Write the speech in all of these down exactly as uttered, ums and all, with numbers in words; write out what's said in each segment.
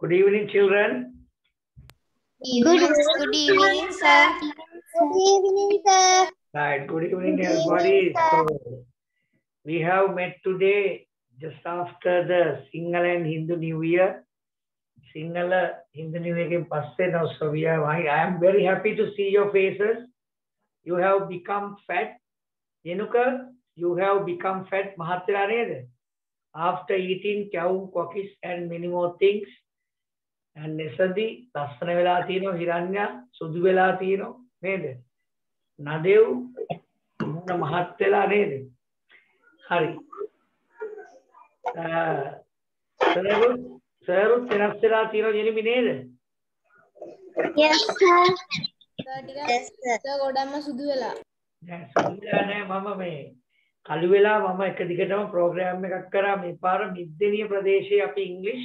Good evening, children. Good, good evening, sir. Good evening, sir. Right, good evening, everybody. So, we have met today just after the Sinhala and Hindu New Year. Sinhala Hindu New Year came past now, so we are. I, I am very happy to see your faces. You have become fat. Yenuka, you have become fat. Mahathira after eating cow, cookies, and many more things. And Nesadi, Lasana vela thino, Hiranya, Sudhu vela thino, nede. Nadev, Muna Mahathela nede. Hari. Saru, Saru, Tenasela thino, Jenny nede. Yes, sir. Yes, sir. Sir, godama Sudhu vela. Yes, Sudhu vela ne, Mama me. Kalu vela, Mama එක දිගටම program එකක් කරා මේ පාර මිද්දේනිය ප්‍රදේශයේ අපි English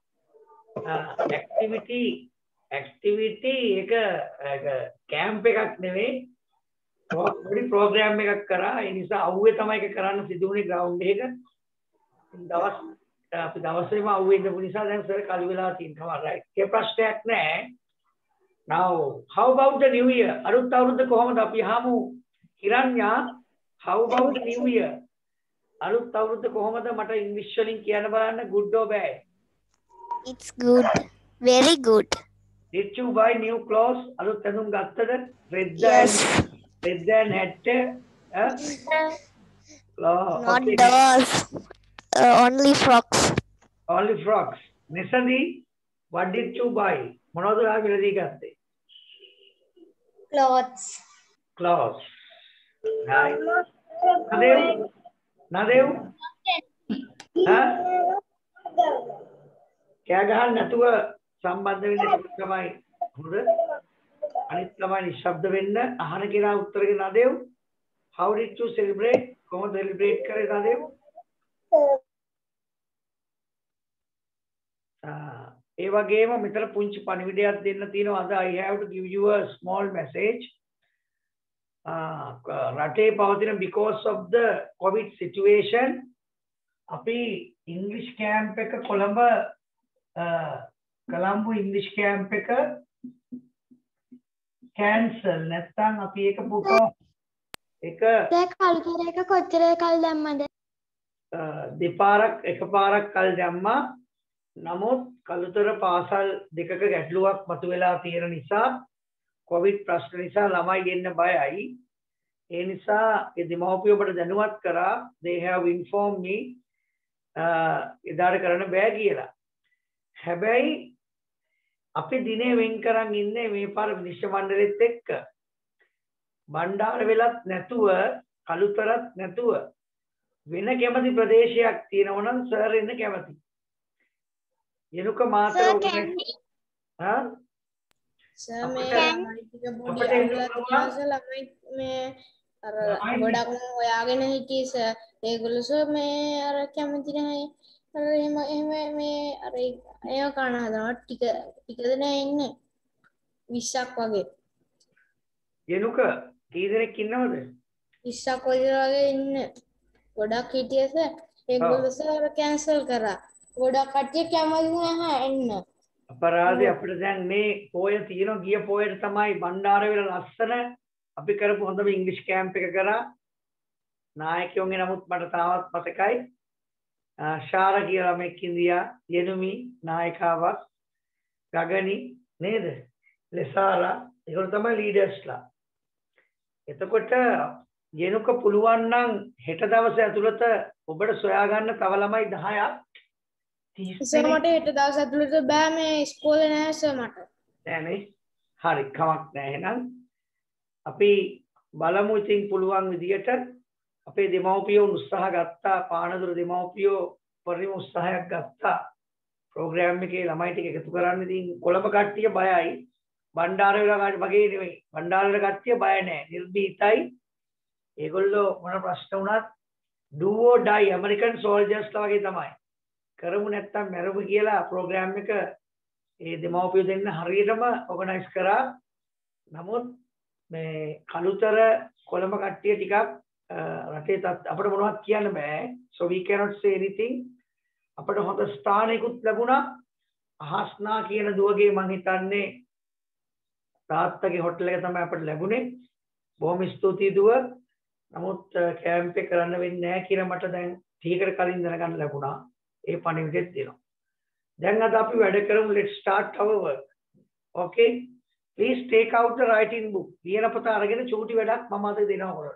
activity activity එක camp එකක් නෙවෙයි පොඩි program එකක් කරා ඒ නිසා අවුවේ තමයි ඒක කරන්න සිදුුනේ ground එක දවස් අපි දවසේම අවුවේ ඉඳපු නිසා දැන් සර් කලු වෙලා තියෙනවා right ඒ ප්‍රශ්නයක් නැහැ. Now how about the new year අලුත් අවුරුද්ද කොහොමද අපි අහමු හිරඤ්ඤා. How about the new year? අලුත් අවුරුද්ද කොහොමද මට ඉංග්‍රීසි වලින් කියන්න බලන්න good or bad? It's good. Very good. Did you buy new clothes? අලුත් ඇඳුම් ගත්තද? Red Yes. and red and hat. Huh? Oh, Not okay. those. Uh, only frocks. Only frocks. Nisadi, what did you buy? මොනවද ආවිලදී ගත්තේ? Clothes. Clothes. Right. Nadev? Nadev? Huh? කෑ ගහන්න නැතුව සම්බන්ධ වෙන්න තමයි හොඳ. අනිත් ළමයි නිශ්ශබ්ද වෙන්න අහන කෙනා උත්තර දෙන්න නදේව්. How did you celebrate? කොහොමද celebrate කරේ නදේව්? ආ ඒ වගේම මෙතන පුංචි පණිවිඩයක් දෙන්න තියෙනවා. අද I have to give you a small message. රටේ පවතින because of the COVID situation අපි English camp එක කොළඹ කොළඹ English camp එක cancel නැත්නම් අපි ඒක පුතෝ එක දැන් කල්තර එක කොච්චර කල් දැම්මද? දෙපාරක් එකපාරක් කල් දැම්මා. නමුත් කලුතර පාසල් දෙකක ගැටලුවක් මතුවලා තියෙන නිසා COVID ප්‍රශ්න නිසා ළමයි ගෙන්න බයයි. ඒ නිසා ඒ දෙමව්පියෝ ඔබට දැනුවත් කරා they have informed me එදාට කරන්න බෑ කියලා. හැබැයි අපි දිනේ වෙන් කරන් ඉන්නේ මේ පාර විනිශ්චය මණ්ඩලෙත් එක්ක. බණ්ඩාර වෙලත් නැතුව කලුතරත් නැතුව වෙන කැමති ප්‍රදේශයක් තියෙනවා නම් සර් එන්න කැමති. යනුක මාතර හා Sir, මේ ළමයි ටික පොඩි අහුලක් තියෙනවා සර් ළමයි මේ අර ගොඩක් හොයාගෙන හිටියේ සර්. ඒගොල්ලෝ සර් මේ අර කැමති නැහැ. අර එහෙම එහෙම මේ අර ඒව කන හදනවා ටික ටික දෙනා ඉන්නේ. විස්සක් වගේ. යනුක කී දෙනෙක් ඉන්නවද? විස්සක් වගේ ඉන්නේ. ගොඩක් හිටියේ සර්. ඒගොල්ලෝ සර් කැන්සල් කරා. ගොඩක් කට්ටිය කැමති නැහැ එන්න. අපරාධය අපිට දැන් මේ පොය තියෙනවා ගිය පොයට තමයි බණ්ඩාරවල ලස්සන අපි කරපු හොඳම ඉංග්‍රීසි කැම්ප් එක කරා. නායකයෝගේ නමුත් මට තාමත් මතකයි. ශාර කියලා මේක ඉන්දියා යනුමි නායකාවක් ගගනි නේද? ලෙසාරා ඒගොල්ලෝ තමයි ලීඩර්ස්ලා. එතකොට යනුක පුළුවන් නම් හෙට දවසේ ඇතුළත ඔබට සොයා ගන්න තව ළමයි දහයක් සර් මට හෙට දවස් ඇතුළත බෑ මේ ඉස්කෝලේ නැහැ සර් මට. නෑනේ. හරි කමක් නෑ එහෙනම්. අපි බලමු ඉතින් පුළුවන් විදියට අපේ දෙමව්පියෝ උත්සාහ ගත්තා. පානදුර දෙමව්පියෝ පරිම උත්සාහයක් ගත්තා. ප්‍රෝග්‍රෑම් එකේ ළමයි ටික එකතු කරන්න. ඉතින් කොළඹ කට්ටිය බයයි. බණ්ඩාරවල වගේ නෙවෙයි. බණ්ඩාරවල කට්ටිය බය නෑ. නිර්භීතයි. ඒගොල්ලෝ මොන ප්‍රශ්න වුණත් do or die American soldiers ලා වගේ තමයි. කරමු නැත්තම් මැරෙමු කියලා ප්‍රෝග්‍රෑම් එක ඒ දෙමව්පියෝ දෙන්න හරියටම ඕගනයිස් කරා. නමුත් මේ කලුතර කොළඹ කට්ටිය ටිකක් රටේ අපිට මොනවද කියන්න බෑ. So we cannot say anything. අපිට හොඳ ස්ථානයකුත් ලැබුණා. අහස්නා කියන දුවගේ මං හිතන්නේ තාත්තගේ හොටල් එක තමයි අපිට ලැබුණේ. බොහොම ස්තුතියි දුව. නමුත් කැම්ප් එක කරන්න වෙන්නේ නැහැ කියලා මට දැන් ටිකකට කලින් දැනගන්න ලැබුණා. ඒ පණිවිඩෙත් දෙනවා. දැන් අද අපි වැඩ කරමු. Let's start our work. Okay? Please take out the writing book. ලියන පොත අරගෙන චූටි වැඩක් මම අද දෙනවා ඔයාලට.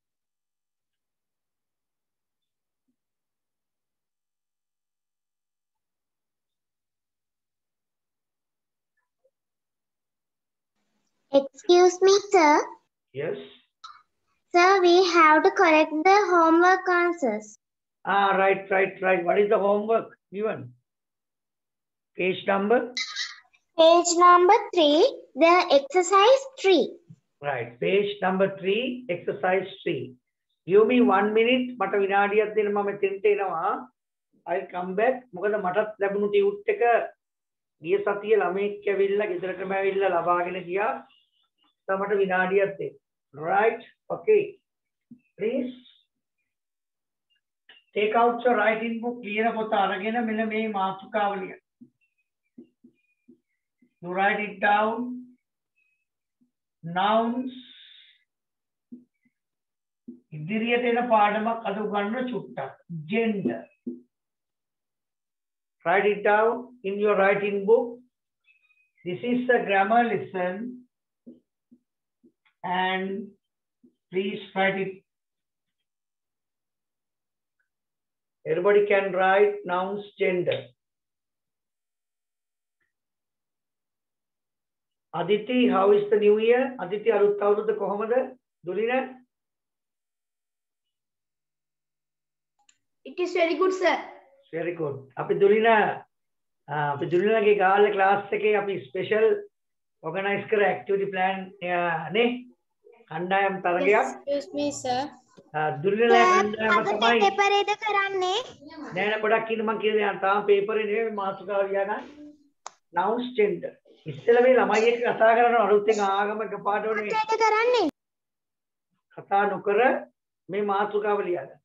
Excuse me, sir. Yes. Sir, we have to correct the homework answers. Ah, right, right, right. What is the homework given? Page number? Page number three, the exercise three. Right. Page number three, exercise three. Give me one minute. මට විනාඩියක් දෙන්න මම එතෙන්ට එනවා. I'll come back. මොකද මටත් ලැබුණු tute එක ගිය සතියේ ළමෙක් ඇවිල්ලා ගෙදරටම ඇවිල්ලා ලබාගෙන ගියා. තමයි මට විනාඩියක් දෙන්න. Right? Okay. Please take out your writing book. ලියන පොත අරගෙන මෙන්න මේ මාතෘකාව ලියන්න. You write it down. Nouns. ඉදිරියට එන පාඩමක් අද උගන්වන චුට්ටක්. Gender. Write it down in your writing book. This is a grammar lesson. And please write it. Everybody can write nouns, gender. Aditi, how is the new year? Aditi, අලුත් අවුරුද්ද කොහමද? දුලින? It is very good, sir. Very good. අපි දුලින අපි දුලිනගේ ගාල්ලේ class එකේ අපි special organize කර activity plan නේ කණ්ඩායම් තරගයක්. Excuse me, sir. දුලිනගේ කණ්ඩායම තමයි paper එක කරන්නේ. නෑ නෑ පොඩක් ඉන්න මං කියන්නේ තාම paper එක නෙවෙයි මාතෘකාව ලියා ගන්න. Nouns, gender. ඉස්සෙල්ලා මේ ළමයි එක්ක කතා කරන අලුතෙන් ආගම එකපාරට ඕනේ මොකද කරන්නේ? කතා නොකර මේ මාතෘකාව ලියා ගන්න.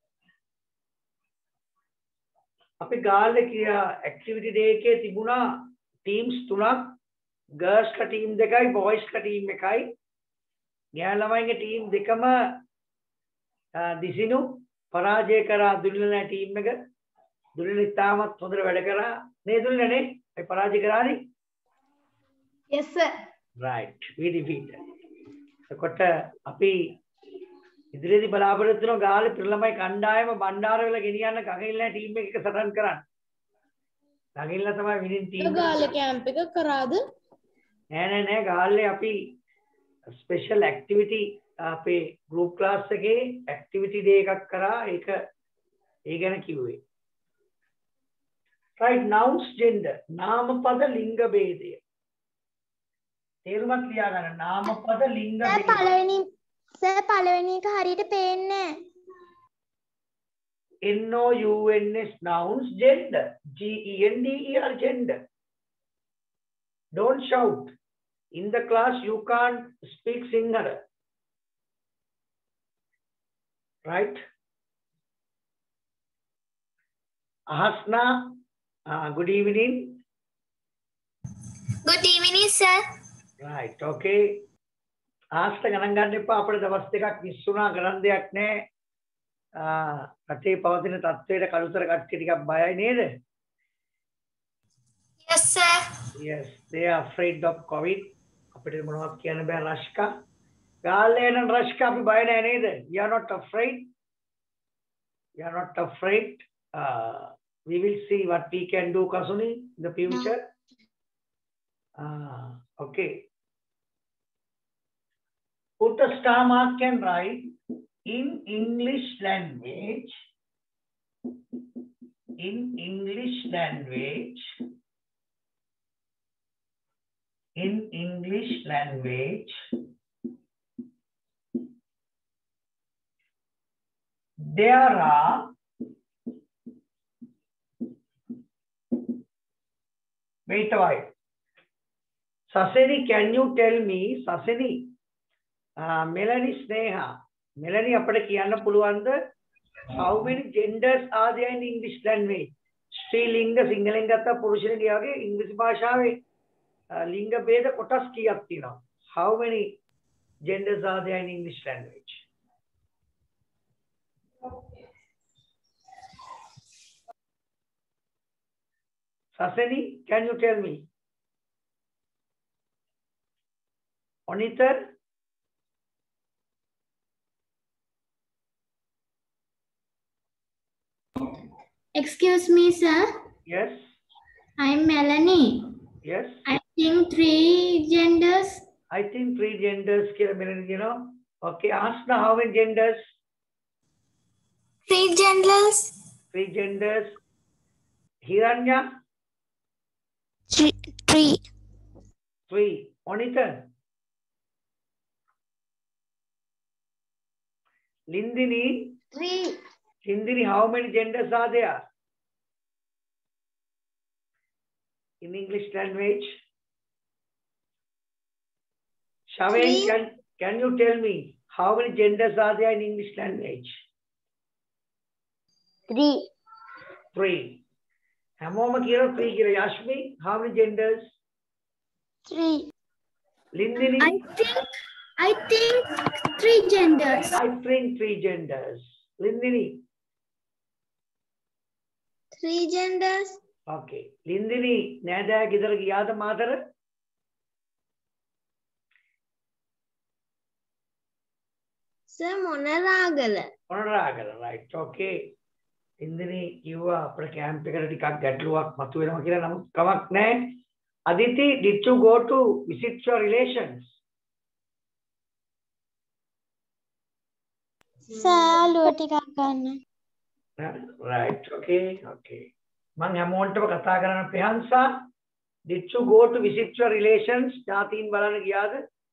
අපි ගාල්ලේ කියා ඇක්ටිවිටි ඩේ එකේ තිබුණා ටීම්ස් තුනක් ගර්ල්ස් ලා ටීම් දෙකයි බොයිස් ලා ටීම් එකයි. ගෑනු ළමයින්ගේ ටීම් දෙකම දිසිනු පරාජය කරා දුලිනලා ටීම් එක. දුලින ඉතාමත් හොඳට වැඩ කරා. නේ දුලිනනේ? ඒ පරාජය කරානේ? Yes, sir. Right. We defeated. එතකොට අපි ඉදිරියේදී බලාපොරොත්තු වෙන ගාලේ ප්‍රලමයි කණ්ඩායම බණ්ඩාර වෙලා ගෙනියන්න ගගිල්ලා ටීම් එක එක සටන් කරන්න. ගගිල්ලා තමයි විනින් ටීම් එක. ගාලේ කැම්ප් එක කරාද? නෑ නෑ නෑ ගාල්ලේ අපි ස්පෙෂල් ඇක්ටිවිටි අපේ ගෲප් ක්ලාස් එකේ ඇක්ටිවිටි ඩේ එකක් කරා. ඒක ඒ ගැන කිව්වේ. Right. Nouns, gender. නාමපද ලිංග භේදය. තේරුමක් ලියා ගන්න. නාමපද ලිංග සර් භේදය. පළවෙනි සර් පළවෙනි එක හරියට පේන්නේ N O U N S nouns, gender. G E N D E R, gender. Don't shout. In the class, you can't speak Sinhala. Right? Ahasna, uh, good evening. Good evening, sir. Right, okay. ආස්ත ගණන් ගන්න එපා. අපේ දවස් දෙකක් miss වුණා ගණන් දෙයක් නැහැ. රටේ පවතින තත්ත්වයට කළුතර කට්ටිය ටිකක් බයයි නේද? Yes, sir. Yes, they are afraid of COVID. අපිට මොනවද කියන්න බෑ රෂ්කා. ගාල්ලේ නම් රෂ්කා අපි බය නැහැ නේද? You are not afraid. You are not afraid. Uh, we will see what we can do, Kasuni, in the future. Uh, okay. Put a star mark and write in English language. In English language. In English language. There are wait a while. Saseni, can you tell me, Saseni? Uh, Melanie Sneha. Melanie, අපිට කියන්න පුළුවන්ද how many genders are there in English language? ස්ත්‍රීලිංග සිංහලෙන් ගත්තා පුරුෂලිංගය වගේ ඉංග්‍රීසි භාෂාවේ ලිංග ભેද කොටස් කීයක් තියෙනවා? How many genders are there in English language? Sasani, can you tell me? Onitha? Excuse me, sir. Yes. I'm Melanie. Yes. I think three genders. I think three genders, Melanie, you know. Okay, ask now how many genders? Three genders. Three genders. Hiranya? Three. Three. Three. Onitha? Lindini? Three. Lindini, how many genders are there in English language? Shaven, can, can you tell me how many genders are there in English language? Three. Three. Hamoma kira three kira. Yashmi, how many genders? Three. Lindini? I think I think three genders. I think three genders. Lindini? Three genders. Okay. Lindini, nada kidhar giyada madara? Sir, Monaragala. Monaragala, right. Okay. Lindini, kiwa apna camp ekata tikak ගැටලුවක් මතුවෙනවා කියලා නමුත් කමක් නැහැ. Aditi, did you go to visit your relations? Sir, ඔලුව ටිකක් ගන්න. Right. Okay. Okay. මං හැමෝටම කතා කරන ප්‍රහංසා, did you go to visit your relations? ඥාතීන් බලන්න ගියාද?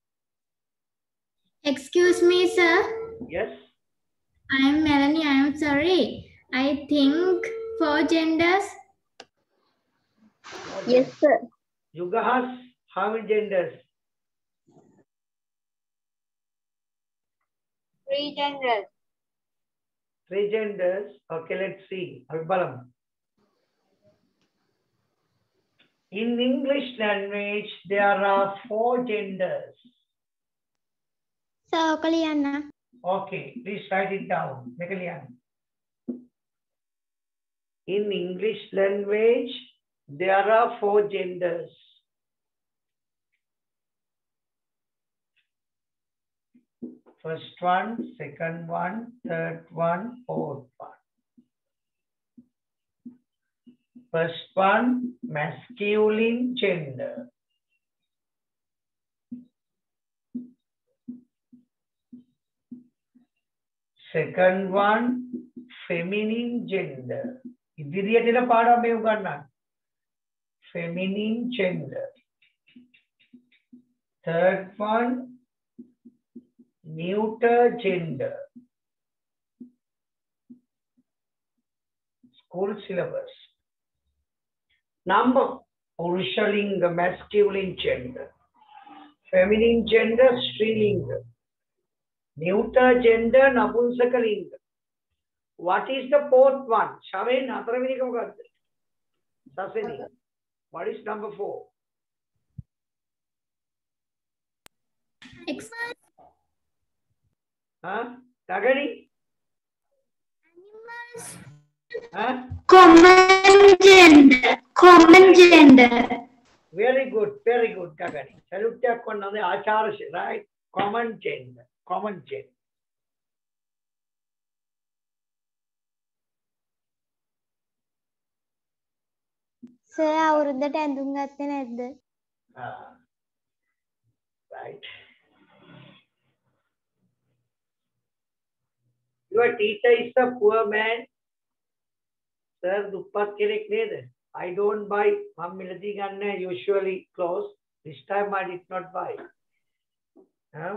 Excuse me, sir. Yes. I am Melanie. I am sorry. I think four genders. Yes, sir. Yugahas, how many genders? Three genders. Three genders. Okay, let's see. Abibalam. In English language, there are four genders. Sir, Kaliana. Okay, please write it down. Mekalian. In English language, there are four genders. First one, second one, third one, fourth one. First one, masculine gender. Second one, feminine gender. ඉදිරියට එන පාඩම මේ උගන්වන්න. Feminine gender. Third one, neuter gender. School syllabus. Number, Purushalinga, masculine gender. Feminine gender, Strilinga. Neuter gender, Napunsakalinga. What is the fourth one? Shaven, Hataravenika Mokadda? Sasini. What is number four? Excellent. Huh? Tagani? Animals. Huh? Common gender. Common gender. Very good, very good, Tagani. Salute konnade achara, right? Common gender. Common gender. Sir, අවුරුද්දට ඇඳුම් ගත්තේ නැද්ද? Ah. Right. Your teacher is a poor man. Sir, duppat කෙනෙක් නේද? I don't buy. මම මිලදී ගන්න usually clothes. This time I did not buy. Huh?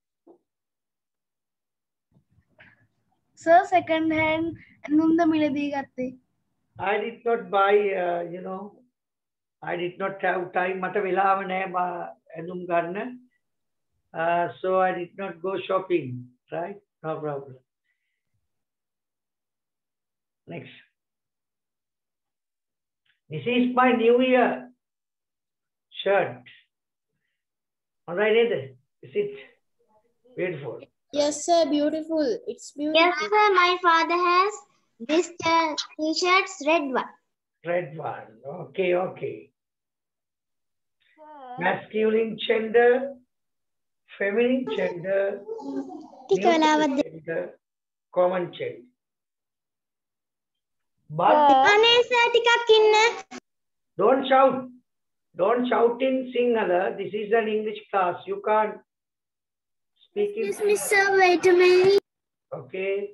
Sir, second hand ඇඳුම්ද මිලදී ගත්තේ? I did not buy, uh, you know, I did not have time. මට වෙලාව නැහැ ඇඳුම් ගන්න. Uh, so I did not go shopping, right? No problem. Next. This is my New Year shirt. All right, Nathan? Is it beautiful? Yes, sir. Beautiful. It's beautiful. Yes, sir. My father has this uh, t-shirts, red one. Red one. Okay, okay. Masculine gender, feminine gender, neutral gender, common gender. But don't shout. Don't shout in Sinhala. This is an English class. You can't speak in Excuse me, sir. Wait a minute. Okay.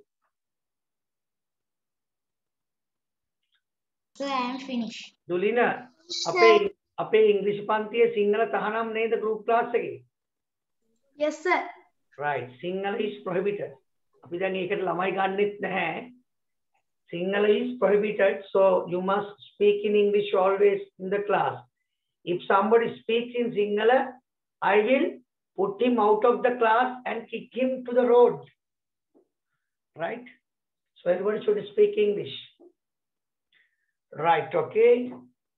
Sir, I am finished. Dulina, අපේ අපේ ඉංග්‍රීසි පන්තියේ සිංහල තහනම් නේද group class එකේ? Yes, sir. Right. Sinhala is prohibited. අපි දැන් ඒකට ළමයි ගන්නෙත් නැහැ. Sinhala is prohibited, so you must speak in English always in the class. If somebody speaks in Sinhala, I will put him out of the class and kick him to the road. Right? So everybody should speak English. Right, okay.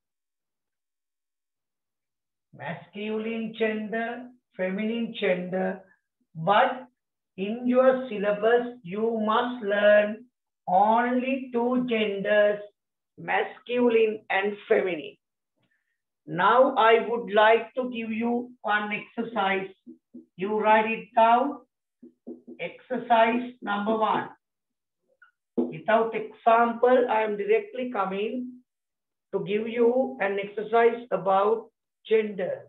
Masculine gender, feminine gender, but in your syllabus, you must learn only two genders, masculine and feminine. Now I would like to give you one exercise. You write it down. Exercise number one. Without example, I am directly coming to give you an exercise about genders.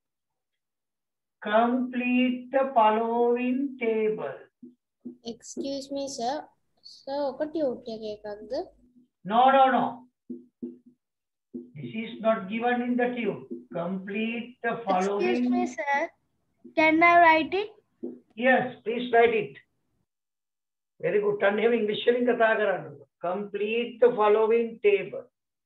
Complete the following table. Excuse me, sir. Sir, what you take? No, no, no. This is not given in the tube. Complete the following. Excuse me, sir. Can I write it? Yes, please write it. Very good. Turn him English. Complete the following table.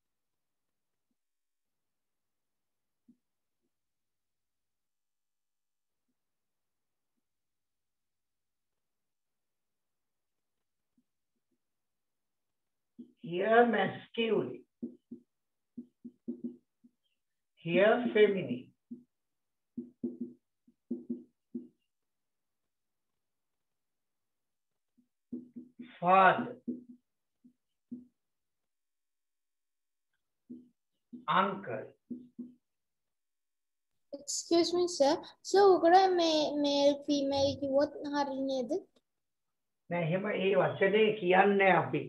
Here masculine. Here feminine. Father. Uncle. Excuse me, sir. So, ukada male, female, ki what hari ned? නෑ එහෙම ඒ වචනේ කියන්නේ අපි.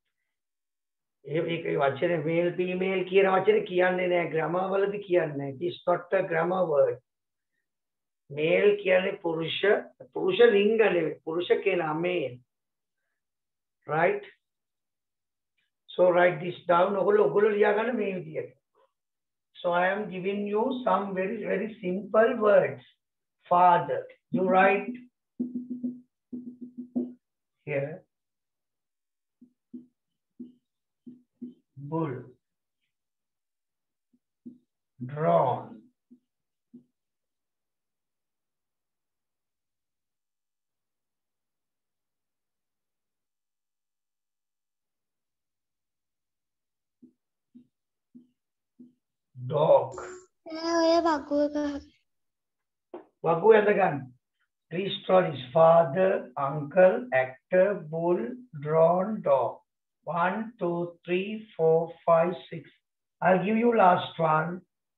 ඒ ඒක වචනේ male female කියන වචනේ කියන්නේ නෑ grammar වලදී කියන්නේ නෑ. It is not a grammar word. Male කියන්නේ පුරුෂ පුරුෂ ලිංග නෙවෙයි. පුරුෂ කෙනා male. Right? So write this down. ඔගොල්ලෝ ඔගොල්ලෝ ලියා ගන්න මේ විදියට. So I am giving you some very very simple words. Father. You write here. Bull. Drawn. Dog. Wagu ඇඳගන්න. Three stories. Father, uncle, actor, bull, drawn, dog. One, two, three, four, five, six. I'll give you last one.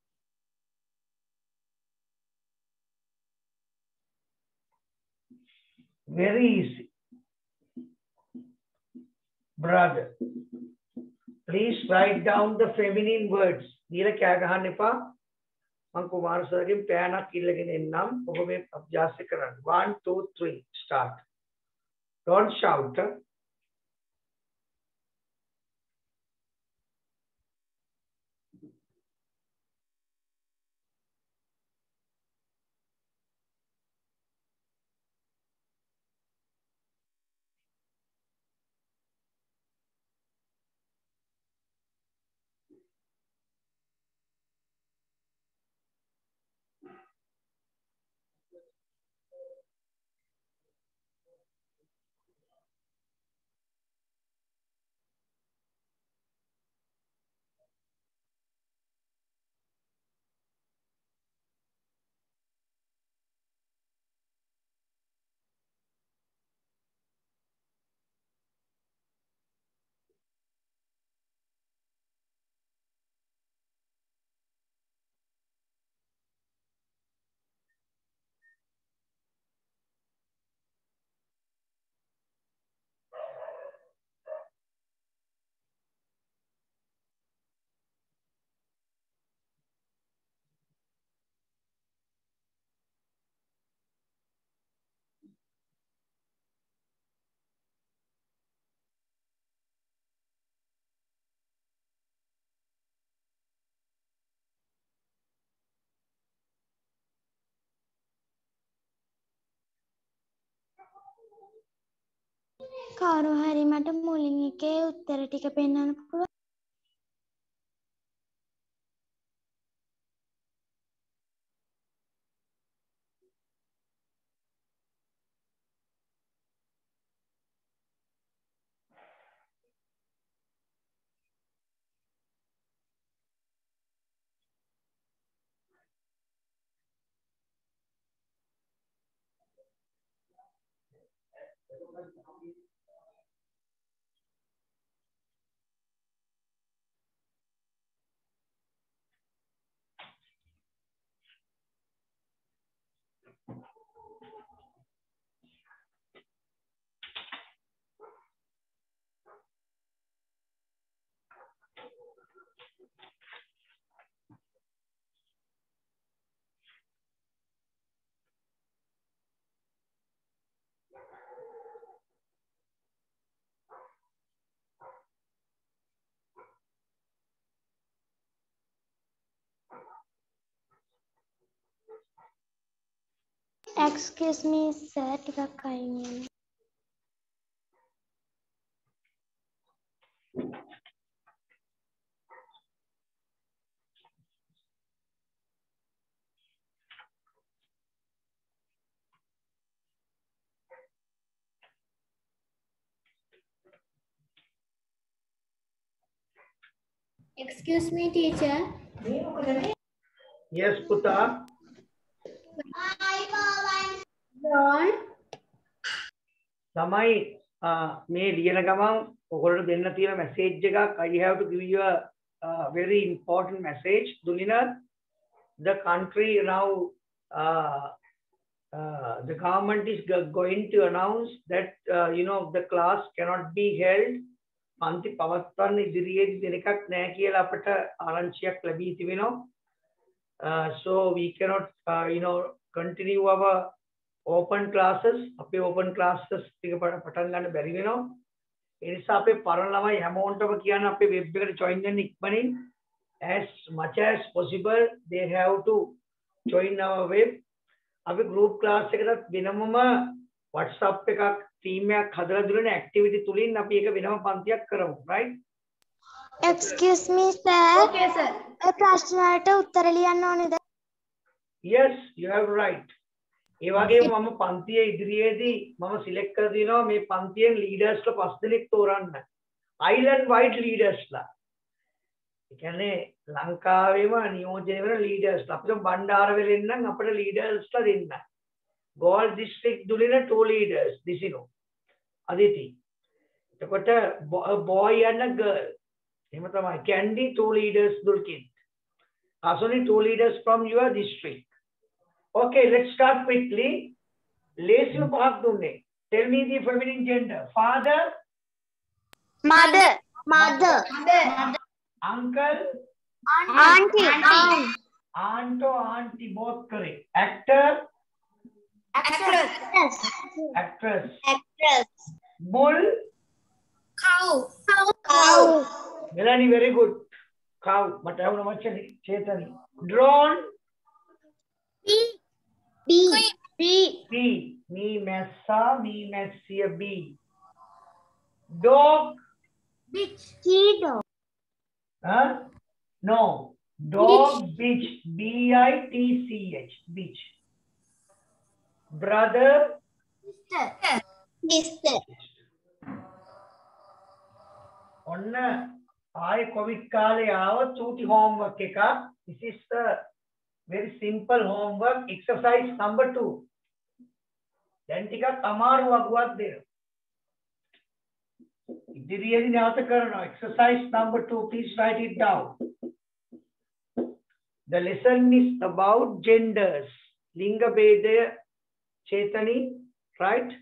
Very easy. Brother. Please write down the feminine words. Nila kya gahan epa? Man Kumar sir ke payana kilagin ennam. Oba me abhyas karan. One, two, three. Start. Don't shout. Huh? කවුරු හරි මට මුලින් එකේ උත්තර ටික පෙන්නන්න පුළුවන්? Excuse me sir, ටිකක් අයින් වෙන්න. Excuse me, teacher. Yes, Puta. Drawn. තමයි මේ ලියන ගමන් ඔයගොල්ලෝ දෙන්න තියෙන message එකක්. I have to give you a, a very important message. Dulina, the country now, uh, uh, the government is going to announce that uh, you know the class cannot be held. පන්ති පවත්වන්න ඉදිරියේදී දෙන එකක් නැහැ කියලා අපට ආරංචියක් ලැබී තිබෙනවා. Uh, so we cannot uh, you know continue our open classes. අපේ open classes ටික පටන් ගන්න බැරි වෙනවා. ඒ නිසා අපේ පරණ ළමයි හැමෝටම කියන්න අපේ web එකට join වෙන්න ඉක්මනින් as much as possible they have to join our web. අපි group class එකකට වෙනමම WhatsApp එකක් team එකක් හදලා දුන්න activity තුලින් අපි ඒක වෙනම පන්තියක් කරමු, right? Excuse me sir. Okay, sir. ඒ ප්‍රශ්න වලට උත්තර ලියන්න ඕනේද? Yes, you have right. ඒ වගේම මම පන්තියේ ඉදිරියේදී මම select කර දිනවා මේ පන්තියෙන් leaders ලා පස් දෙනෙක් තෝරන්න. island wide leaders ලා. ඒ කියන්නේ ලංකාවේම නියෝජනය වෙන leaders ලා. අපිට බණ්ඩාරවල නම් අපිට leaders ලා දෙන්න. Galle district දුලින two leaders දිසිනෝ. Aditi. එතකොට a boy and a girl. එහෙම තමයි. Candy two leaders Dulkit. Asoni two leaders from your district. Okay, let's start quickly. Lesu pahak dunne. Tell me the feminine gender. Father, Mother. Mother. uncle, Auntie. Aunt. aunt or auntie, both correct. Actor, Actress. actress. Actress. Bull, Cow. Cow. Melanie, very good. Cow, but I have no much Chetani. Drone, Bee. Bee. Bee. bee. Me messa, me messia bee. Dog, Bitch. Kiddo. huh? No. Dog, bitch. B I T C H. Bitch. Brother, Sister. Sister. ඔන්න ආයේ Covid කාලේ ආව චූටි homework එකක්. This is the very simple homework exercise number two. දැන් ටිකක් අමාරු වගුවක් දෙනවා. ඉදිරියේදී නැවත කරනවා. Exercise number two, please write it down. The lesson is about genders. ලිංග භේදය Chetani, right?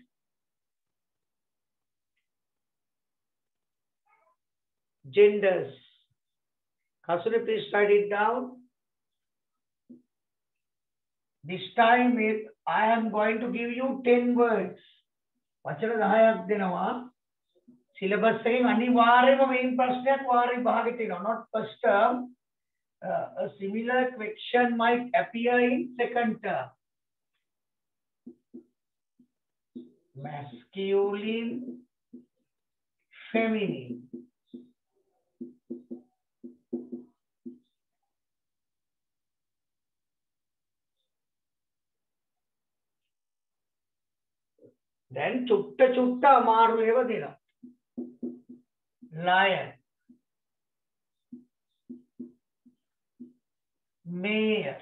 Genders. Kasuri, please write it down. This time I am going to give you ten words. වචන දහයක් දෙනවා. Syllabus එකෙන් අනිවාර්යයෙන්ම main ප්‍රශ්නයක් වාරේ භාගෙට එනවා. Not first term. Uh, a similar question might appear in second term. Masculine, feminine. Then chutta chutta amaru eva dena. Lion. Mayor.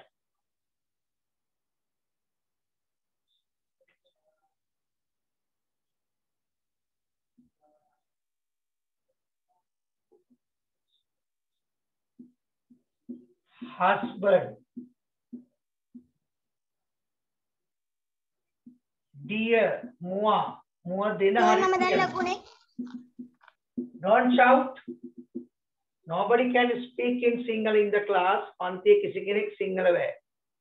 Husband. Dear. Mua. Mua dena hari. Don't shout. Nobody can speak in Sinhala in the class. Panti kisi kenek Sinhala hai.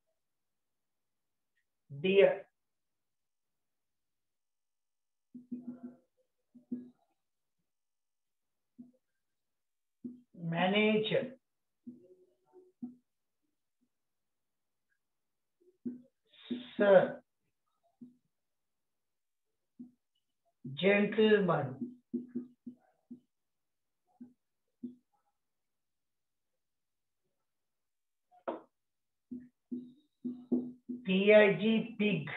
Dear. Manager. Sir. Gentleman. P I G, pig.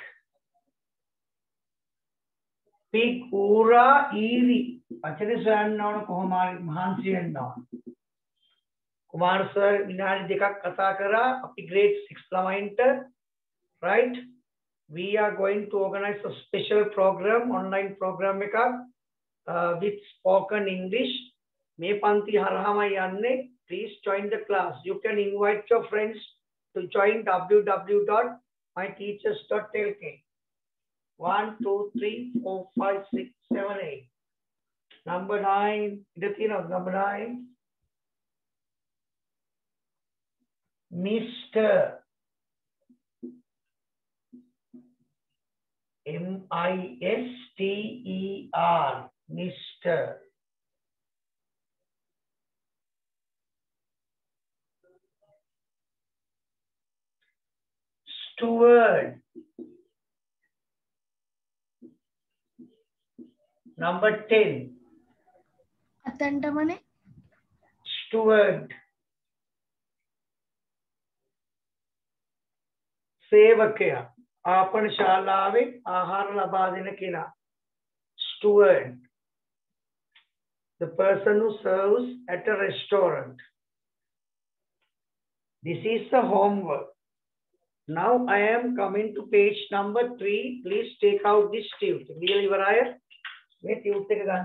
Pig, ura, iri. Achare sir now kohomari mahansi and now. Kumar sir, minari dekak kata kara. Api grade six lamainder, right? We are going to organize a special program, online program ekak uh, with spoken English. Me panti harahama yanne. Please join the class. You can invite your friends to join w w w dot my teachers dot l k. One, two, three, four, five, six, seven, eight. Number nine. Number nine. Mister M I S T E R. Mister Steward. Number ten. Steward. Sevakya. Apan shalaave ahar laba dena kena. Steward. The person who serves at a restaurant. This is the homework. Now I am coming to page number three. Please take out this tube. Really, Varaya? Wait, you take it.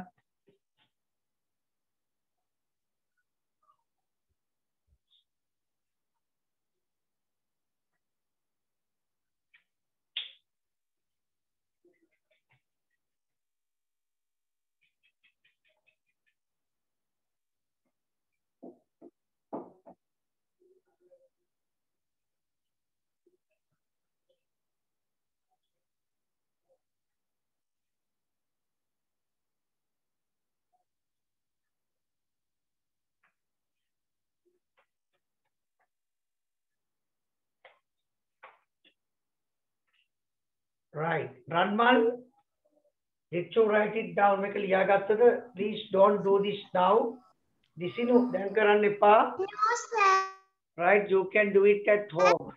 Right. Ranman, did you write it down? Please don't do this now. This is no Nipa. No, sir. Right, you can do it at home.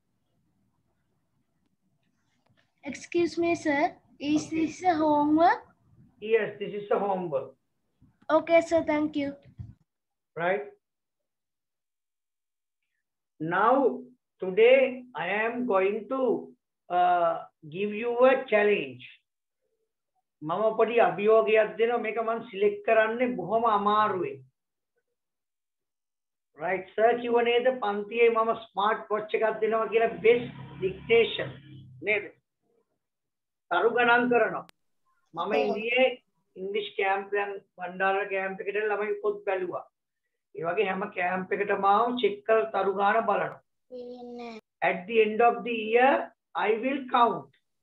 Excuse me, sir. Is okay. This a homework? Yes, this is a homework. Okay, sir. Thank you. Right. Now, today I am going to uh, give you a challenge. Mama padi abhiyogayak dena meka man select karanne bohoma amaruwe. Right, sir kiwa neda pantiye mama smart watch එකක් දෙනවා කියලා best dictation නේද? තරු ගණන් කරනවා. මම ඉන්දියේ ඉංග්‍රීසි camp එකෙන් බණ්ඩාර කැම්ප් එකට ළමයි පොත් බැලුවා. ඒ වගේ හැම කැම්ප් එකටම ආව චෙක් කරලා තරු ගාන බලනවා. At the end of the year I will count.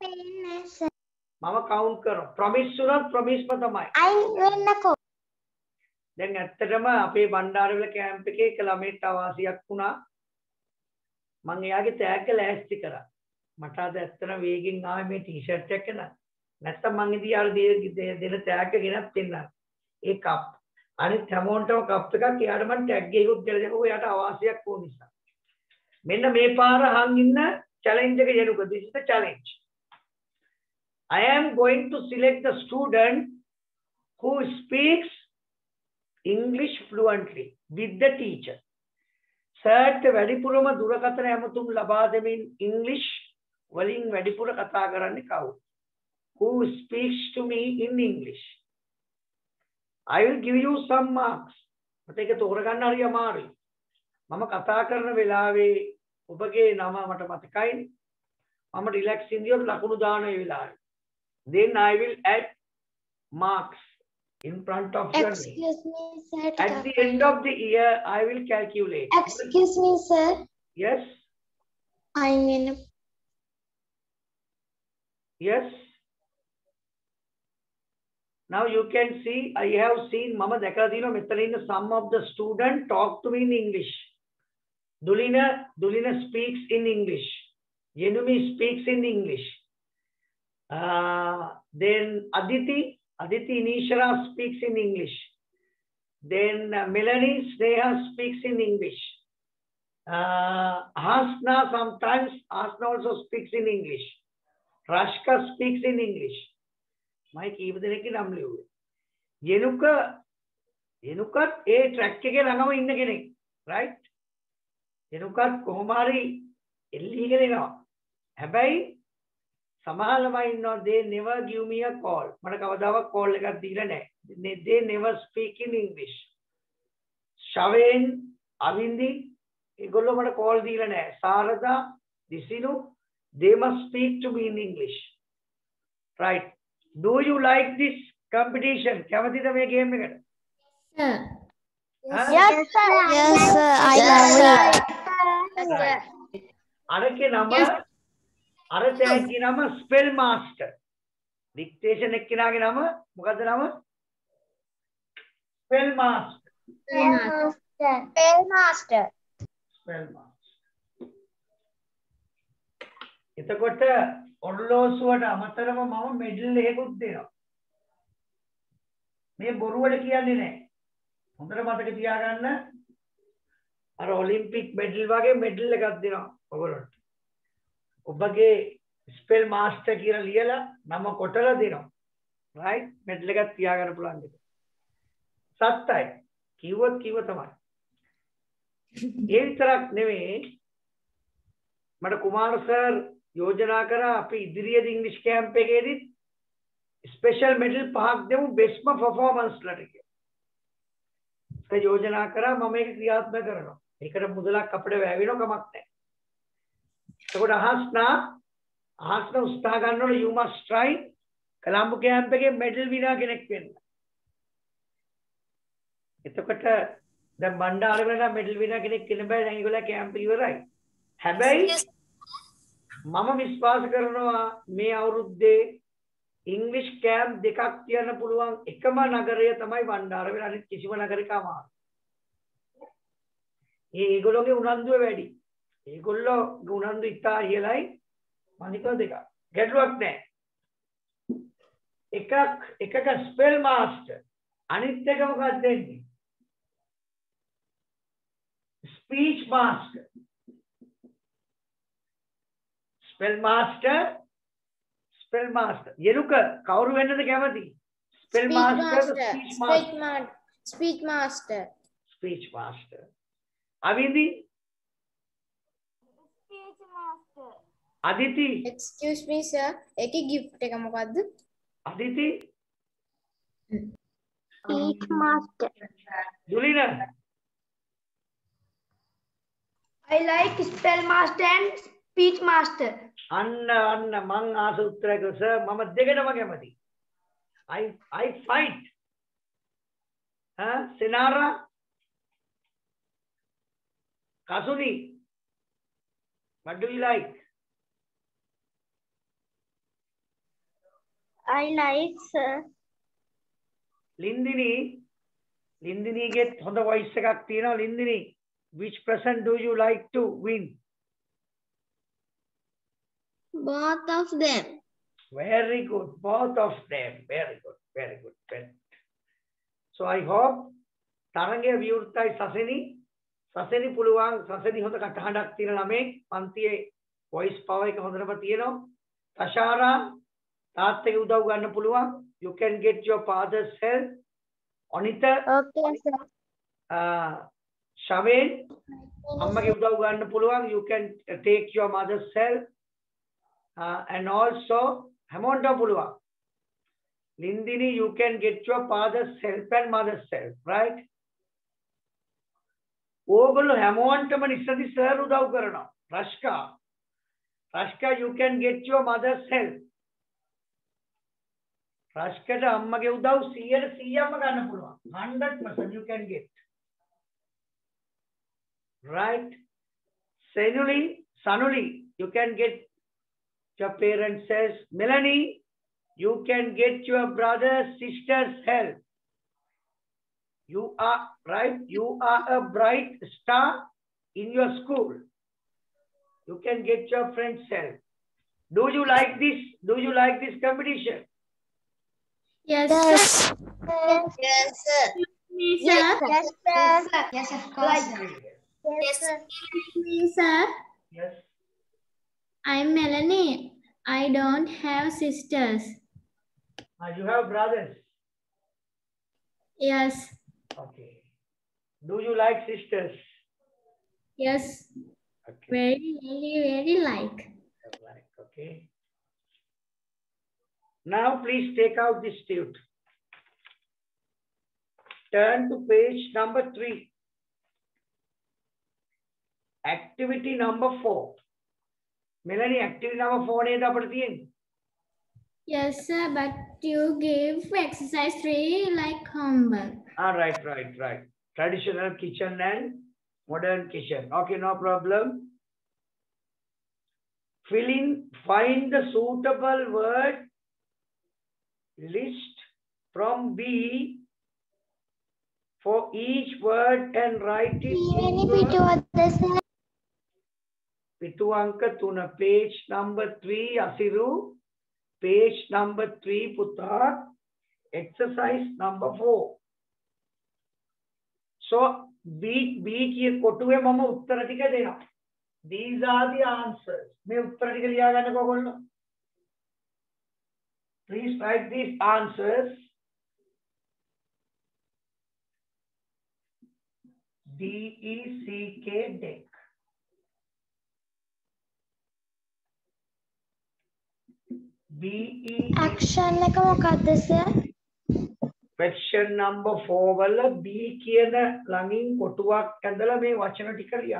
මම count කරනවා. promise උනත් promise ම තමයි. I වෙන්නකෝ. දැන් ඇත්තටම අපේ බණ්ඩාරවල කැම්ප් එකේ එක ළමයට අවාසියක් වුණා. මම එයාගේ තෑග්ග ලෑස්ති කරා. මට අද ඇත්තටම වේගෙන් ආවේ මේ ටී-ෂර්ට් එක න. නැත්තම් මං ඉතින් යාර දෙන තෑග්ග ගෙනත් දෙන්නම්. ඒ කප් අනිත් හැමෝටම කප් එකක් එයාට මම ටැග් එකකුත් දාලා දෙනවා එයාට අවාසියක් ඕන නිසා මෙන්න මේ පාර අහන් ඉන්න challenge එක යනුක this is the challenge I am going to select the student who speaks English fluently with the teacher සර්ට වැඩිපුරම දුරකථන ඇමතුම් ලබා දෙමින් English වලින් වැඩිපුර කතා කරන්නේ කවුද who speaks to me in English I will give you some marks. මට ඒක තෝරගන්න හරි අමාරුයි. මම කතා කරන වෙලාවේ ඔබගේ නම මට මතකයි. මම රිලැක්ස් ඉඳියොත් ලකුණු දාන ඒ වෙලාවේ. Then I will add marks in front of your name. Excuse me, sir. At the end of the year, I will calculate. Excuse me, sir. Yes. I'm in. Yes. Now you can see, I have seen Mama දැකලා තියෙනවා මෙතන ඉන්න some of the student talk to me in English. Dulina Dulina speaks in English. Yenumi speaks in English. Uh, then Aditi Aditi Nishara speaks in English. Then uh, Melanie Sneha speaks in English. Uh, Hasna sometimes Hasna also speaks in English. Rashka speaks in English. මම කීප දෙනෙක්ගේ නම් ලියුවේ. යෙනුක යෙනුකත් ඒ track එකේ ළඟම ඉන්න කෙනෙක්. right? යෙනුකත් කොහොම හරි එල්ලීගෙන එනවා. හැබැයි සමහර ළමයි ඉන්නවා they never give me a call. මට කවදාවත් call එකක් දීලා නැහැ. they never speak in English. ශවෙන් අවින්දි ඒගොල්ලෝ මට call දීලා නැහැ. සාරදා දිසිනු they must speak to me in English. right? Do you like this competition? කැමතිද මේ ගේම් එකට? Sir. Yes, sir. Yes, sir. I love it. අරකේ නම අර තෑග්ගේ නම ස්පෙල් මාස්ටර්. ඩික්ටේෂන් එක්කෙනාගේ නම මොකද්ද නම? Spell master. Spell master. Spell master. Spell master. එතකොට ඔරලෝසුවට අමතරව මම මෙඩල් එකකුත් දෙනවා. මේ බොරුවට කියන්නේ නැහැ. හොඳට මතක තියාගන්න. අර ඔලිම්පික් මෙඩල් වගේ මෙඩල් එකක් දෙනවා ඔයගොල්ලන්ට. ඔබගේ ස්පෙල් මාස්ටර් කියලා ලියලා නම කොටලා දෙනවා. right? මෙඩල් එකක් තියාගන්න පුළුවන් දෙක. සත්තයි. කිව්වොත් කිව්ව තමයි. ඒ විතරක් නෙවෙයි මට කුමාර සර් යෝජනා කරා අපි ඉදිරියේදී ඉංග්‍රීසි කැම්ප් එකේදී ස්පෙෂල් මෙඩල් පහක් දෙමු බෙස්ට් පර්ෆෝමන්ස් වලට කියලා. ඒ යෝජනා කරා මම මේක ක්‍රියාත්මක කරනවා. ඒකට මුදලක් අපිට වැය වෙනව කමක් නැහැ. එතකොට අහස්නා අහස්නා උත්සාහ ගන්නකොට you must try Colombo camp එකේ මෙඩල් විනර් කෙනෙක් වෙන්න. එතකොට දැන් බණ්ඩාර වෙලා මෙඩල් විනර් කෙනෙක් වෙන්න බෑ දැන් ඒගොල්ලෝ කැම්ප් ඉවරයි. හැබැයි මම විශ්වාස කරනවා මේ අවුරුද්දේ ඉංග්‍රීසි කැම්ප් දෙකක් තියන්න පුළුවන් එකම නගරය තමයි බණ්ඩාර වෙලා අනිත් කිසිම නගරයක අමාරු. ඒ ඒගොල්ලෝගේ උනන්දුව වැඩි. ඒගොල්ලෝ උනන්දු ඉතා ඉහළයි මනිකව දෙකක්. ගැටලුවක් නැහැ. එකක් එකක ස්පෙල් මාස්ටර් අනිත් එක මොකක්ද දෙන්නේ? Speech master. Spell master, spell master. Yenuka කවුරු වෙන්නද කැමති? Spell master, speech master. Speech master. Speech master. Avindi? Speech master. Aditi? Excuse me, sir. එකේ gift එක මොකද්ද? Aditi? Speech master. Dulina? I like spell master and speech master. අන්න අන්න මං ආස උත්තරයක් සර් මම දෙකටම කැමති. I I fight. Huh? Sinara? Kasuni? What do you like? I like, sir. Lindini? Lindiniගේ හොඳ voice එකක් තියෙනවා Lindini. Which person do you like to win? Both of them. Very good. Both of them. Very good. Very good. Very good. So I hope තරංගය විවෘතයි සසෙනි. සසෙනි පුළුවන් සසෙනි හොඳ කටහඬක් තියෙන ළමෙක් පන්තියේ voice power එක හොඳටම තියෙනවා. තෂාරා තාත්තගේ උදව් ගන්න පුළුවන්. You can get your father's help. Anita. Okay, sir. Uh, Shaven අම්මගේ උදව් ගන්න පුළුවන්. You can take your mother's help. Uh, and also හැමෝටම පුළුවන්. Lindini, you can get your father's help and mother's help, right? ඕගොල්ලෝ හැමෝන්ටම නිසදි sir උදව් කරනවා. රෂ්කා රෂ්කා you can get your mother's help. රෂ්කට අම්මගේ උදව් one hundred percent ගන්න පුළුවන්. one hundred percent you can get. Right? Senuli, Sanuli, you can get your parents' help. Melanie, you can get your brother's sister's help. You are right. You are a bright star in your school. You can get your friend's help. Do you like this? Do you like this competition? Yes, Yes. sir. Yes, sir. Yes, Yes, sir. sir. Yes, sir. Yes, of course. Yes, sir. Yes, sir. Yes. I'm Melanie. I don't have sisters. Uh, you have brothers. Yes. Okay. Do you like sisters? Yes. Okay. Very, very, very like. Like, okay. Now please take out this tube. Turn to page number three. Activity number four. Melanie, activity number four නේද අපිට තියෙන්නේ? Yes, sir. But you give exercise three like homework. Ah, right, right, right. Traditional kitchen and modern kitchen. Okay, no problem. Fill in, find the suitable word list from B for each word and write it in your පිටු අංක තුන page number three අසිරු page number three පුතා exercise number four. So B B කිය කොටුවේ මම උත්තර ටික දෙනවා. These are the answers. මේ උත්තර ටික ලියා ගන්නකො ඔයගොල්ලෝ. Please write these answers. D E C K deck. B E Action එක මොකක්ද sir? question number four වල B කියන ළඟින් කොටුවක් ඇඳලා මේ වචන ටික ලියන්න.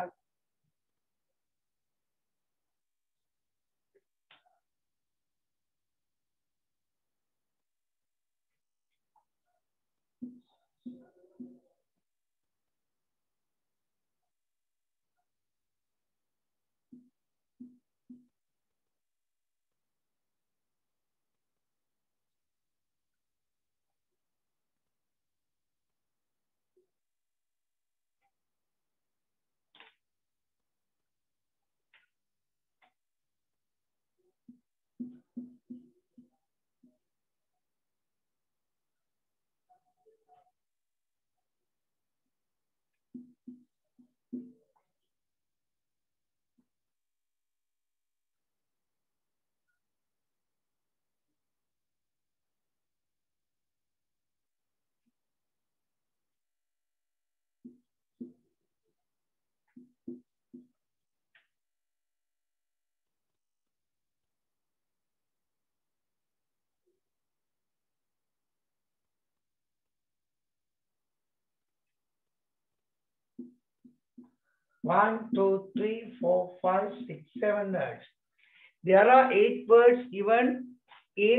One, two, three, four, five, six, seven words. There are eight words given in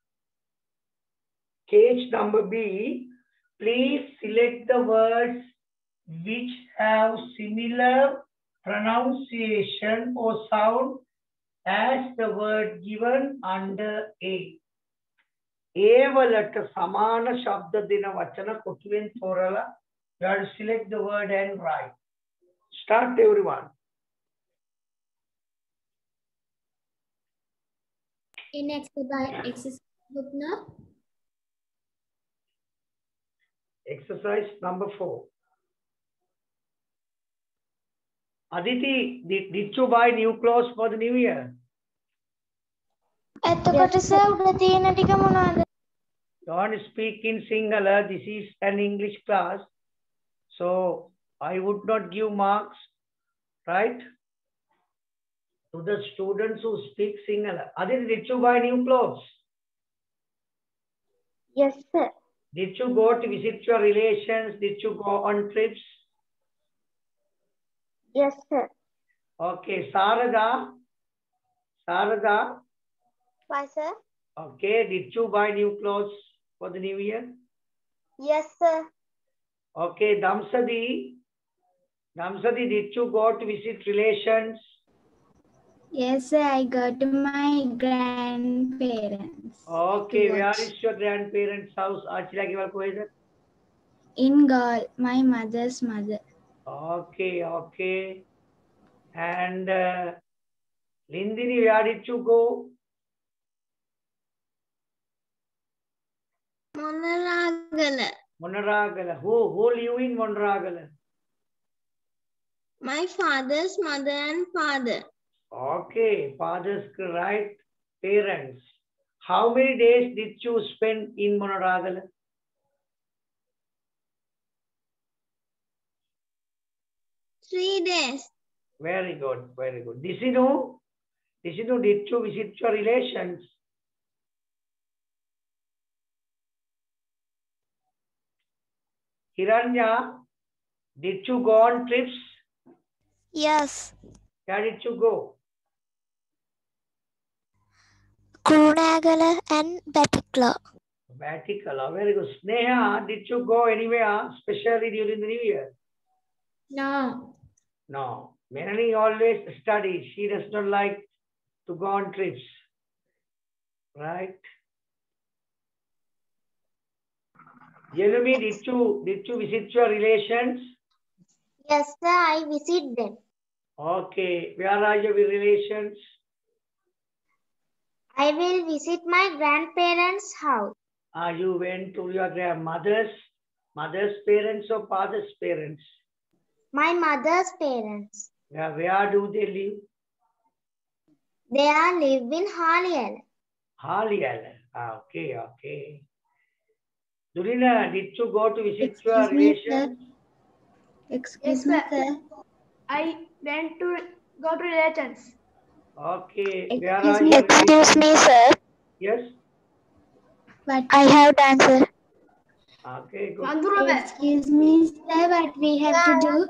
page number B. Please select the words which have similar pronunciation or sound as the word given under A. A වලට සමාන ශබ්ද දෙන වචන කොටුවෙන් තෝරලා you have to select the word and write. Start everyone. In exercise, exercise book now. Exercise number four. Aditi, did, did you buy new clothes for the new year? එතකොට sir උඩ තියෙන ටික මොනවද? Don't speak in Sinhala. This is an English class. So I would not give marks, right? To the students who speak Sinhala. Aditi, did you buy new clothes? Yes sir. Did you go to visit your relations? Did you go on trips? Yes sir. Okay, Sarada. Sarada. Why sir? Okay, did you buy new clothes for the new year? Yes sir. Okay, Damsadi. Damsadi, did you go to visit relations? Yes, sir. I go to my grandparents. Okay, to where watch. is your grandparents' house? Achila Kival Koheda? In Gaul, my mother's mother. Okay, okay. And uh, Lindini, where did you go? Monaragala. Monaragala. Who, who live in Monaragala? My father's mother and father. Okay, father's right parents. How many days did you spend in Monaragala? Three days. Very good, very good. Disinu, Disinu, did you visit your relations? Hiranya, did you go on trips? Yes. Where did you go? Kurunagala and Batikla. Vaticala, very good. Sneha, did you go anywhere, especially during the New Year? No. No. Melanie always studies. She does not like to go on trips. Right? Yelumi, did you, did you visit your relations? Yes sir, I visit them. Okay. Where are your relations? I will visit my grandparents' house. Ah, you went to your grandmother's, mother's parents or father's parents? My mother's parents. Where, where do they live? They are live in Haliel. Haliala. Ah, okay, okay. Durina, did you go to visit Excuse your me, relations? Excuse me, sir. I went to go to relations. Okay. Where Excuse are me. your Excuse relations? me, sir. Yes. But I have done, sir. Okay, good. Mandurove. excuse me, sir. What we have to do?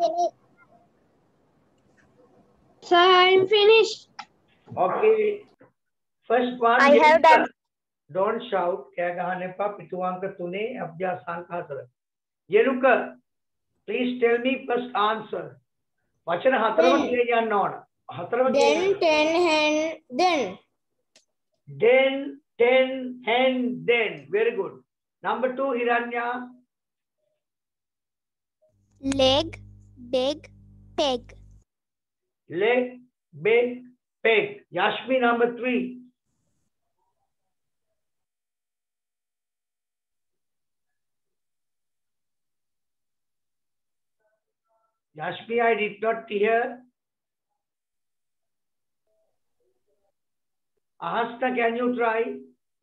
Sir, I'm finished. Okay. First one. I have Yenuka. done. Don't shout. Kya gahane pa pituanka tune abhyas sankasara. Yenuka, please tell me first answer. Vachana hatarama kiye janna ona. Hatarama Then, kiye. ten, hand, then. Then, ten, hen, then. Very good. Number two, Hiranya. Leg, big, peg. Leg, big, peg. Yashmi, number three. Yashmi, I did not hear. Ahasta, can you try?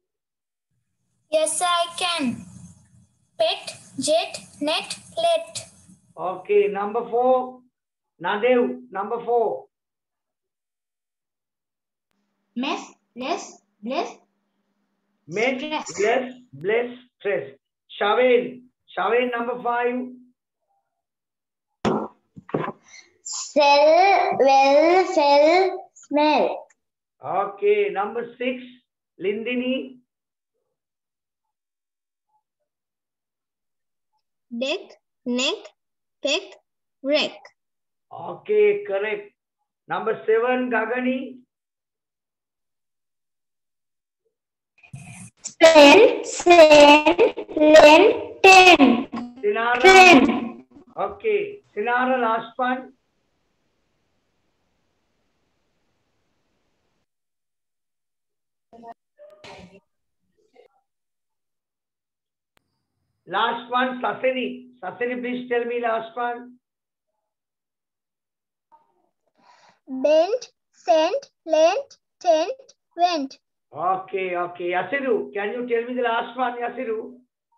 Yes, I can. Pet, jet, net, let. Okay, number four. Nadev, number four. Mess, less, bless. Men, Stress. less, bless, stress. Shaven, Shaven, number five. Sell, well, fell, smell. Okay, number six. Lindini. Deck, neck, peck, wreck. Okay, correct. Number seven, Gagani. Spell, send, lend, ten. Sinara. Ten. Okay, Sinara, last one. Last one, Sasini. Sasini, please tell me last one. Bent, sent, lent, tent, went. Okay, okay. Yasiru, can you tell me the last one, Yasiru?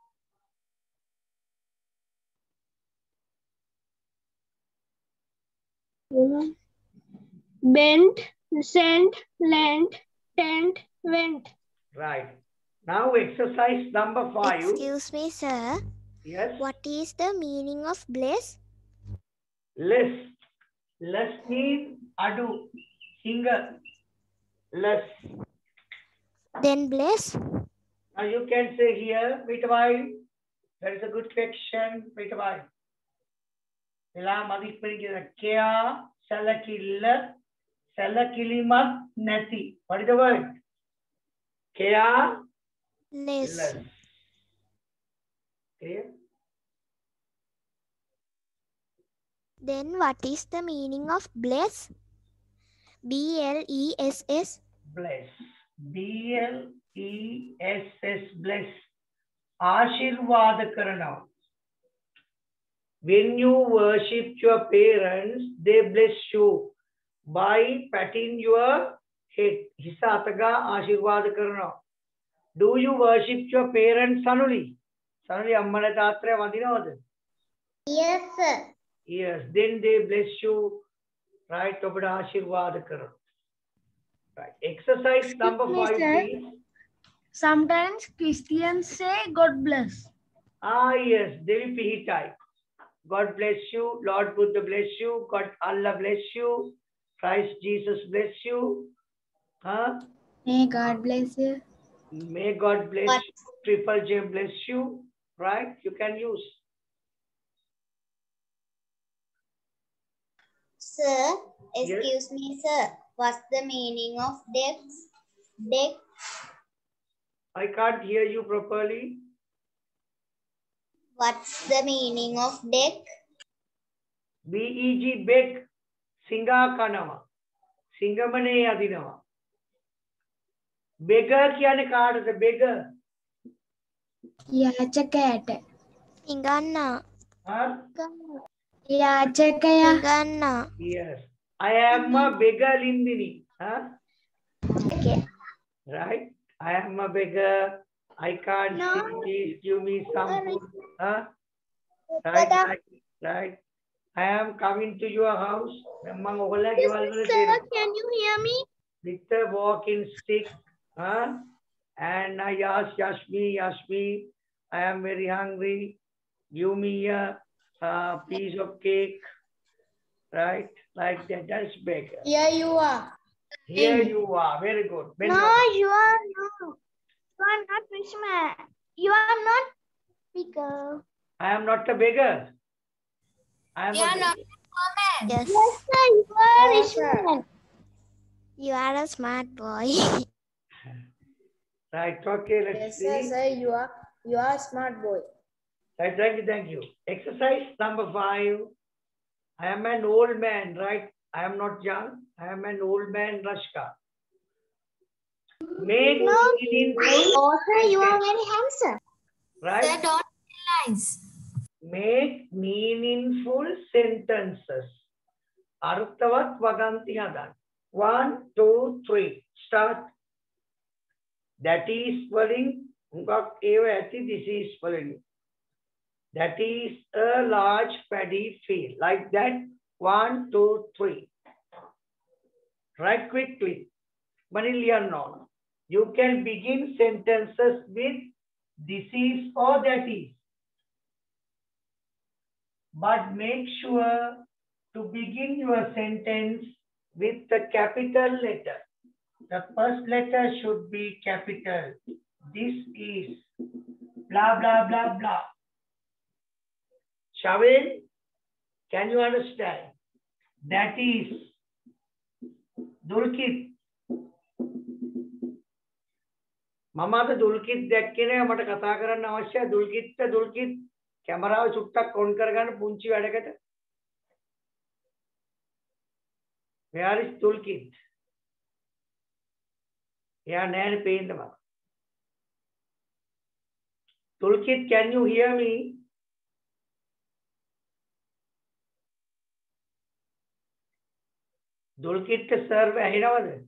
Bent, sent, lent, tent, went. Right. Now exercise number five. Excuse me, sir. Yes. What is the meaning of bless? Less. Less means adu. Single. Less. Then bless? Now you can say here, wait a while. That is a good question. Wait a while. Ela madhipperikira kya salakilla salakilimat nati. What is the word? Kya Less. less. Clear? Then what is the meaning of bless? B L E S S. Bless. B L E S S. Bless. Ashirwad karana. When you worship your parents, they bless you by patting your head. Hisataga Ashirwad karana. Do you worship your parents, Sanuli? Sanuli ammala taatra vandinawada? Yes, sir. Yes. Then they bless you. Right? Obada Ashirwad karana. Right. Exercise number Excuse me, five, sir. please. Sometimes Christians say God bless. Ah, yes. Devi Pihitai. God bless you. Lord Buddha bless you. God Allah bless you. Christ Jesus bless you. Huh? May God bless you. May God bless What? you. Triple J bless you. Right? You can use. Sir, Yes. excuse me, sir. What's the meaning of decks? Deck. I can't hear you properly. What's the meaning of deck? B E G beg. Singa kanama. Singamane adinama. Beggar kiyane kaadada beggar. යාචකයට. Ingana. Huh? යාචකයා. Ingana. Yes. I am a beggar Lindini. Huh? Okay. Right? I am a beggar. I can't No. see. Please give me some food. Huh? Right, Dada. right, right. I am coming to your house. Memang ogola Yes, ගෙවල් වල sir, තියෙනවා. can you hear me? With the walking stick. Huh? And I asked Yashmi, Yashmi, I am very hungry. Give me a, a piece of cake. Right? Like that. That's beggar. Here you are. Here you are. Very good. Bend No, over. you are not. You are not rich man. You are not bigger. I am not a beggar. I am You a are not beggar. Yes. Yes, sir, you are Yes, rich sir. man. You are a smart boy. Right. Okay. Let's Yes, see. sir, sir. You are you are a smart boy. Right, thank you, thank you. Exercise number five. I am an old man, right? I am not young. I am an old man, Rashka. Make No. meaningful, Also, you are very handsome. right? Sir, don't tell lies. Make meaningful sentences. Arthavat vaganti hadan. One, two, three. Start. That is spelling. This is spelling. That is a large paddy field. Like that. One, two, three. Write quickly. Manilian. You can begin sentences with this is or that is. But make sure to begin your sentence with the capital letter. The first letter should be capital. This is blah, blah, blah, blah. Shavin, can you understand? That is Dulkit. මමද දුල්කිත් දැක්කේ නෑ මට කතා කරන්න අවශ්‍යයි දුල්කිත්ට දුල්කිත් කැමරාව චුට්ටක් on කරගන්න පුංචි වැඩකට. Where is Dulkit? එයා නෑනේ පේන්න මම. Tulkit, can you hear me? Dulkit sir ඇහෙනවද?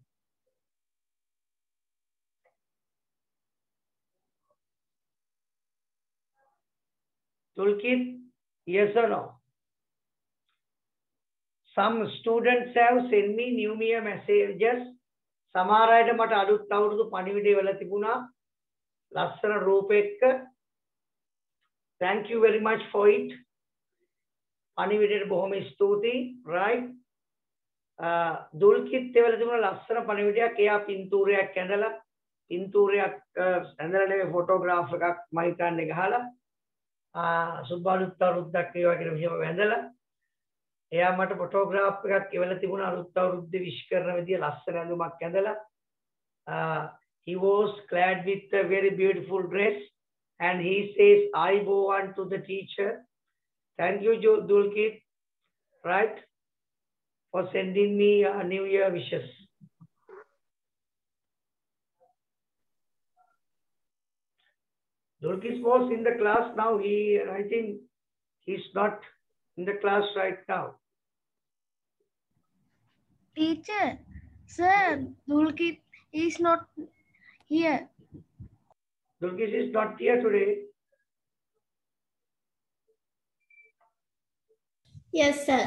Tulkit, yes or no? Some students have sent me new year messages. සමහර අයට මට අලුත් අවුරුදු පණිවිඩය වල තිබුණා. ලස්සන රූපයක. Thank you very much for it. පණිවිඩයට බොහොම ස්තුතියි. Right? දුල්කිත් වල තිබුණ ලස්සන පණිවිඩයක්. එයා පින්තූරයක් ඇඳලා පින්තූරයක් ඇඳලා නෙවෙයි ෆොටෝග්‍රාෆ් එකක් මම හිතන්නේ ගහලා ආ සුබාලුත් අවුරුද්දක් වේවා කියලා මෙහෙම වැඳලා එයා මට ෆොටෝග්‍රාෆ් එකක් එවලා තිබුණා අලුත් අවුරුද්ද විශ් කරන විදිය ලස්සන ඇඳුමක් ඇඳලා he was clad with a very beautiful dress and he says I go on to the teacher. Thank you Dulkit, right, for sending me a new year wishes. Dulkit was in the class now. He, I think he's not in the class right now. Teacher, sir, Dulkit is not here. Dulkit is not here today. Yes, sir.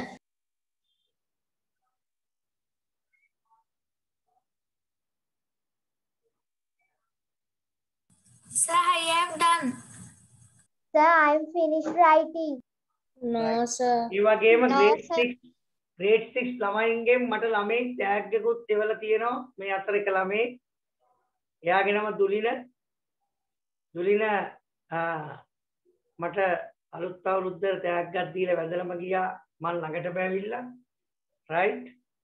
Sir, I am done. Sir, I'm finished writing. No, sir. You are game No, grade sir. six. grade six ළමයින්ගේ මට ළමයි tag එකකුත් එවලා තියෙනවා මේ අතර එක ළමයි. එයාගේ නම දුලින. දුලින මට අලුත් අවුරුද්දට ටැග් එකක් දීලා වැඳලම ගියා මම ළඟට බැවිලා. right?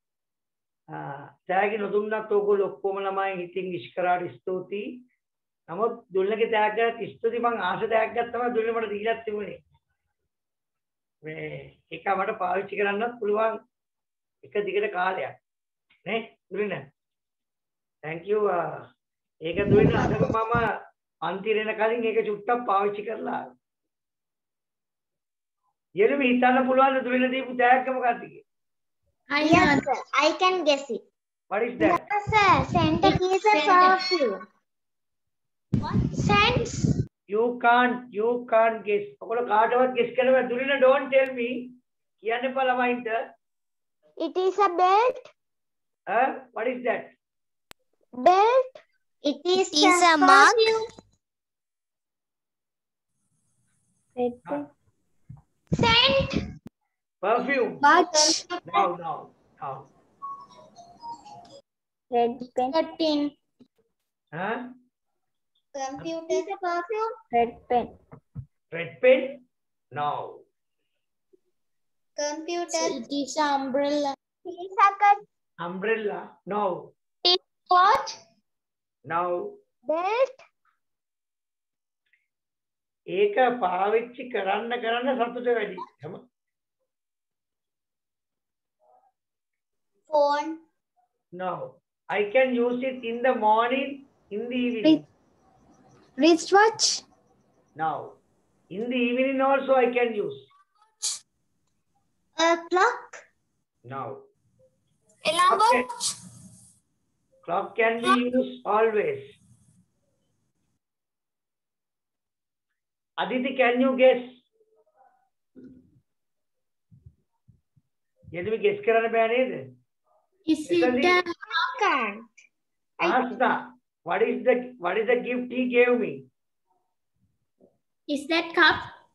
ටැග් නොදුන්නත් ඕගොල්ලෝ ඔක්කොම ළමයි ඉතින් ඉස්කරාට ස්තුතියි. නමුත් දුල්ලගේ ටැග් එකක් ස්තුති මං ආස ටැග් එකක් තමයි දුල්ල මට දීලා තිබුණේ. මේ එක මට පාවිච්චි කරන්නත් පුළුවන් එක දිගට කාලයක් නේ දුලින. thank you. ඒක දුලින අදම මම අන්තිරේන කලින් ඒක චුට්ටක් පාවිච්චි කරලා. යෙළුම හිතන්න පුළුවන් දුලින දීපු ටැග් එක මොකක්ද කියලා? I Yes, know. sir. I can guess it. what is that? Yes, sir. Scent is a perfume. Scents. you can't you can't guess. ඔයගොල්ලෝ කාටවත් guess කරන්න බෑ. දුලින don't tell me. කියන්න එපා ළමයින්ට. It is a belt. huh? what is that? Belt. It is, It is a mug. perfume. Scent. perfume. Watch. no no no. Red pen. thirteen. huh? Computer is a perfume. Red pen. red pen? no. Computer. It is an umbrella. It is a cut. umbrella? no. Watch. no. Belt. ඒක පාවිච්චි කරන්න කරන්න සතුට වැඩි. හැම Phone. no. I can use it in the morning, in the evening. Wristwatch. Now, in the evening also I can use. A clock. Now, Alarm Okay. watch. clock can be used always. Aditi, can you guess? යෙදුම guess කරන්න බෑ නේද? Is it a Can't. Asta, what is the what is the gift he gave me? is that cup?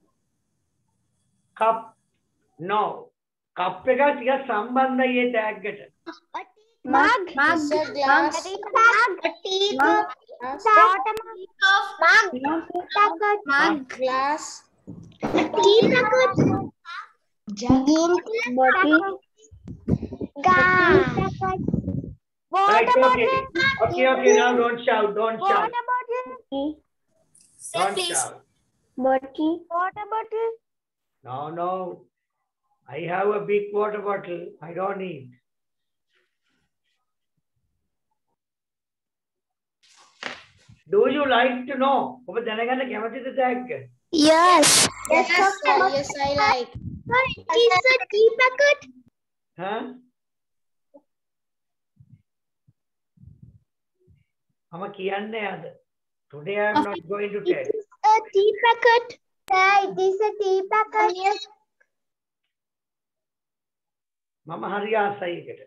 Cup? No. Cup එක ටිකක් සම්බන්ධයි ඒ tag එකට. Mug. Mug. It's a glass. Mug. A tea cup. Water mug. Mug. Mug. Glass. Tea cup. Jug. Bottle. Glass. Right, Water okay. bottle. Okay, okay, now don't shout, don't shout. Water bottle. Sir, Don't please. shout. Bottle. Water bottle. No, no. I have a big water bottle. I don't need. Do you like to know? ඔබ දැනගන්න කැමතිද tag? Yes. Yes, sir. Yes, I like. Sir, it is a tea packet. Huh? මම කියන්නේ අද. Today I am not going to tell. It is a tea packet. Sir, it is a tea packet. Yes. මම හරි ආසයි එකට.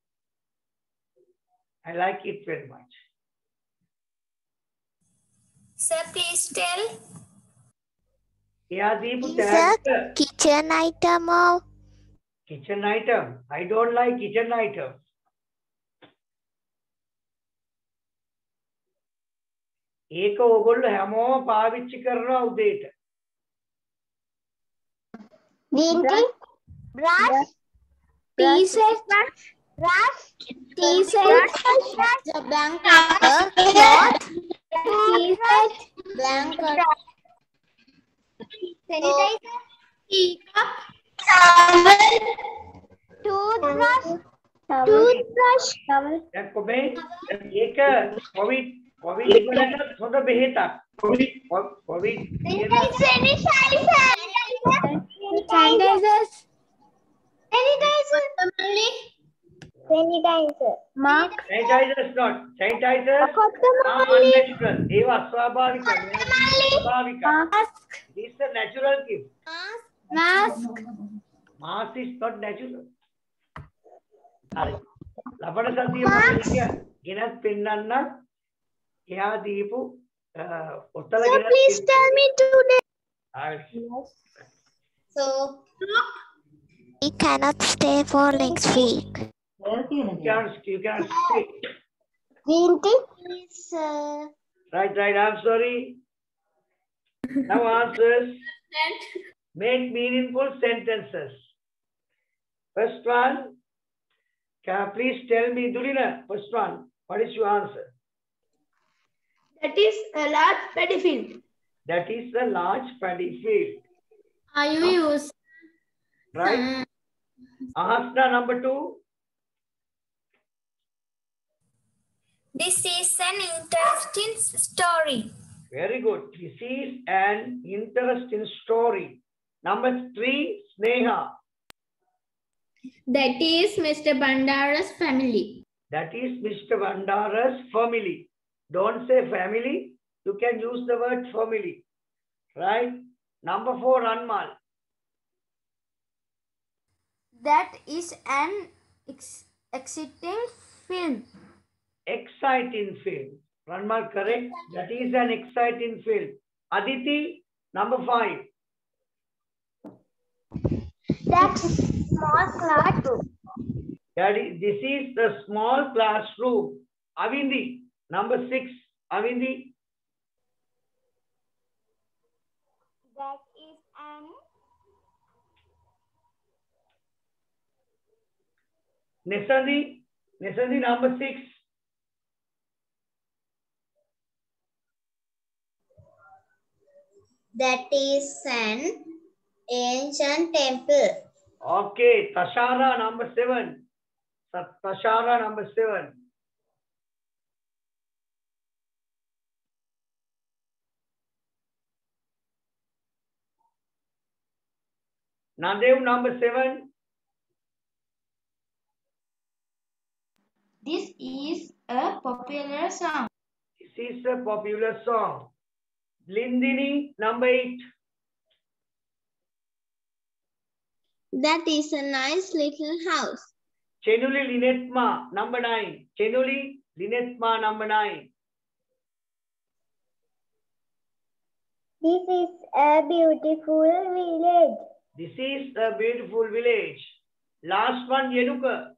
I like it very much. Sir, please tell. එයා දීපු Is a tag kitchen item or kitchen item. I don't like kitchen item. ඒක ඕගොල්ලෝ හැමෝම පාවිච්චි කරනවා උදේට. Green tea. Brush. Tea set. Brush. Tea set. The blanket. Cloth. Tea set. Blanket. Sanitizer. Teacup. Towel. Toothbrush. Toothbrush. දැන් කොමේ ඒක Covid covid වලට හොඳ බෙහෙතක්. Covid covid Sanitizer. Sanitizers. Sanitizer. Sanitizer. Mark. sanitizers not sanitizers are Kottamalli. unnatural. ඒවා ස්වාභාවිකයි. ස්වාභාවිකයි. This is a natural gift. Mask. Mask is not natural. හරි. ලබන සතිය මම ගෙනත් පෙන්නන්න. එයා දීපු ඔතල Sir, ගෙනත් please tell me today. So, we cannot stay for next week. You can you can speak. Green tea. Please, uh, Right, right. I'm sorry. Now answers. Make meaningful sentences. First one. Can you please tell me, Dulina? First one. What is your answer? That is a large paddy field. That is a large paddy field. Are you used? Right? Ahasna number two. This is an interesting story. Very good. This is an interesting story. Number three, Sneha. That is Mister Bandara's family. That is Mister Bandara's family. Don't say family. You can use the word family. Right? Number four, Anmal. That is an ex exciting film. Exciting film. Ranmal, correct? That is an exciting film. Aditi, number five. that's small classroom. That is, this is the small classroom. Avindi, number six. Avindi, That is an Nesandi, Nesandi, number six. that is an ancient temple. Okay, Tashara, number seven. Sa- Tashara, number seven. Nadev, number seven. This is a popular song. This is a popular song. Lindini, number eight. That is a nice little house. Chenuli Linetma, number nine. Chenuli Linetma, number nine. This is a beautiful village. This is a beautiful village. Last one, Yenuka.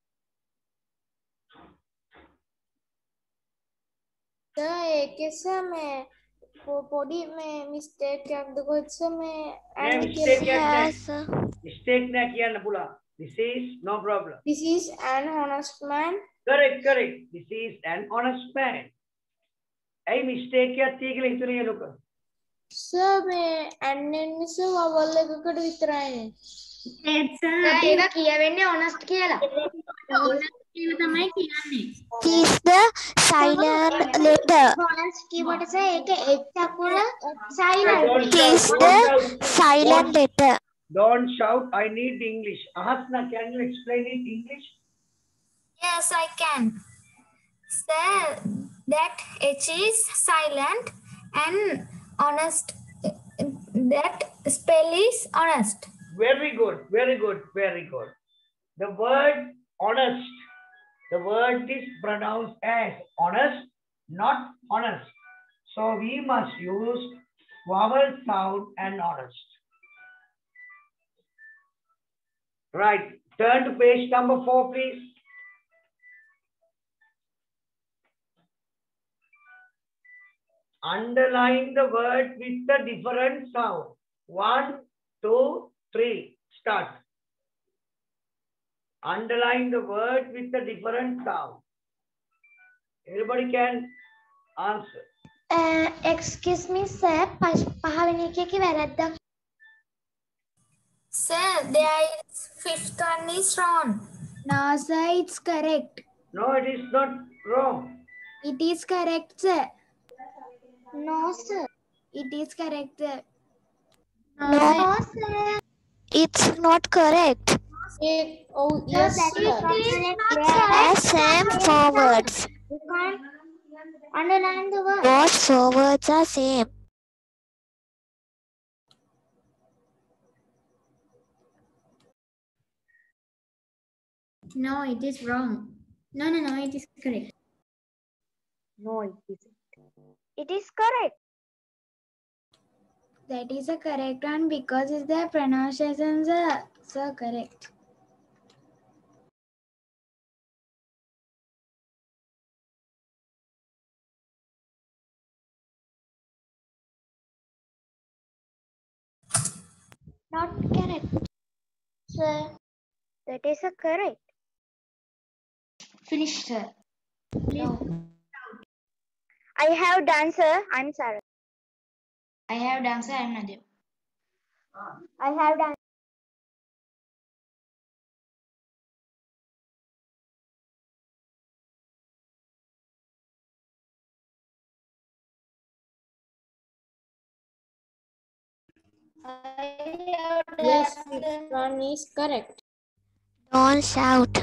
Sir, ඒකේ sir මේ පොඩි මේ mistake එකක් දුකත් sir මේ Yeah, and mistake Yes, sir. Mistake na kiyan na pula. This is no problem. this is an honest man. Correct, correct. This is an honest man. Ay mistake ya tigil hitune Yenuka. Sir මේ and එන්නේ sir vowel එකකට විතරයිනේ. It's ඒක කියවෙන්නේ honest කියලා. කියලා තමයි කියන්නේ. It is the silent letter. honest keyboard sir ඒක H අකුර Don't silent. It shout, is don't the shout. silent letter. Don't shout. I need English. Ahasna, can you explain it English? Yes, I can. Sir, that H is silent and honest. That spell is honest. Very good, very good, very good. The word honest, the word is pronounced as honest, not honest. So we must use vowel sound and honest. Right, turn to page number four, please. Underline the word with the different sound. One, two, three. Start. Underline the word with the different sound. Everybody can answer. Uh, excuse me sir පහවෙනි එකේ වැරද්දක්. Sir, there is fifth one is wrong. No, sir, it's correct. No, it is not wrong. It is correct, sir. no sir. It is correct, sir. no sir. It's not correct. It, oh, yes, that sir. is not There correct. are same four words. You can't underline the word. Both four words are same. No, it is wrong. No, no, no, it is correct. No, it isn't. It is correct. That is a correct one because it's the pronunciations are so correct. Not correct. Sir, that is a correct. Finish, sir. No. I have done, sir. I'm sorry. I have done, sir. I'm Nadia. I have done. Yes, fifth one is correct. Don't shout.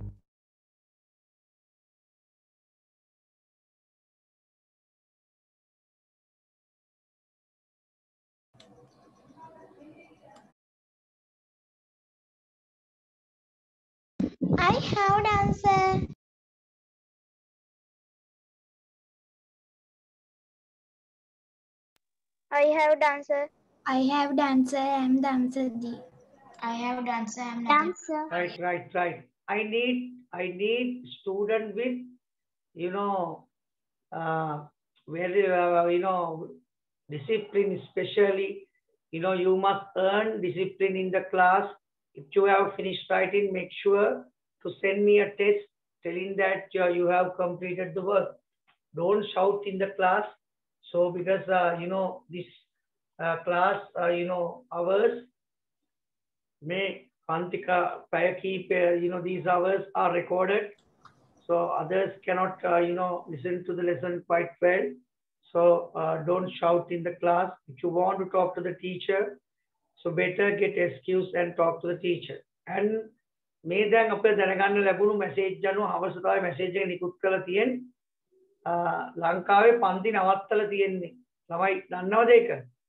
I have done, sir. I have done, sir. I have done, sir. I'm the answer D. I have done, sir. I'm Nadia. Done, sir. Right, right, right. I need, I need student with, you know, uh, very, uh, you know, discipline, especially, you know, you must earn discipline in the class. If you have finished writing, make sure to send me a test telling that uh, you have completed the work. Don't shout in the class. So because, uh, you know, this uh, class, uh, you know, hours, may Kantika, Payaki, you know, these hours are recorded. So others cannot, uh, you know, listen to the lesson quite well. So uh, don't shout in the class. If you want to talk to the teacher, so better get excuse and talk to the teacher. And මේ දැන් අපේ දැනගන්න ලැබුණු message අනුව හවස තමයි message එක නිකුත් කරලා තියෙන්නේ. ලංකාවේ පන්ති නවත්තලා තියෙන්නේ. ළමයි දන්නවද ඒක?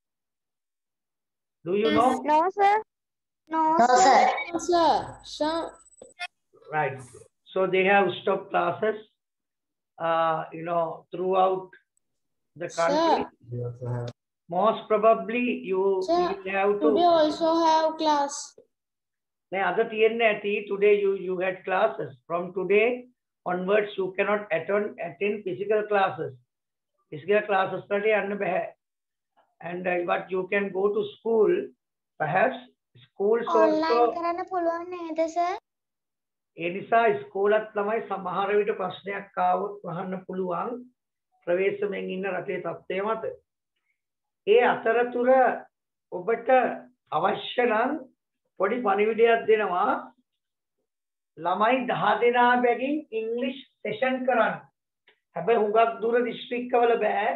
Do you know? No, sir. No, No, sir. sir. Sir, sir. Right. So they have stopped classes, uh, you know, throughout the country. Sir. Most probably you Sir, will have to. Today also have class. Other T N A T, today you, you had classes. From today onwards, you cannot attend, attend physical classes. Physical classes study and and uh, but you can go to school, perhaps schools Online also. කරන්න පුළුවන් නේද, sir? ඒ නිසා ස්කෝලත් ළමයි සමහර විට ප්‍රශ්නයක් ආවොත් වහන්න පුළුවන් ප්‍රවේශමෙන් ඉන්න රටේ තත්ත්වය මත. ඒ අතරතුර ඔබට අවශ්‍ය නම් පොඩි පණිවිඩයක් දෙනවා. ළමයි දහ දෙනා බැගින් ඉංග්‍රීසි සෙෂන් කරන්න. හැබැයි හුඟක් දුර දිස්ත්‍රික්කවල බෑ.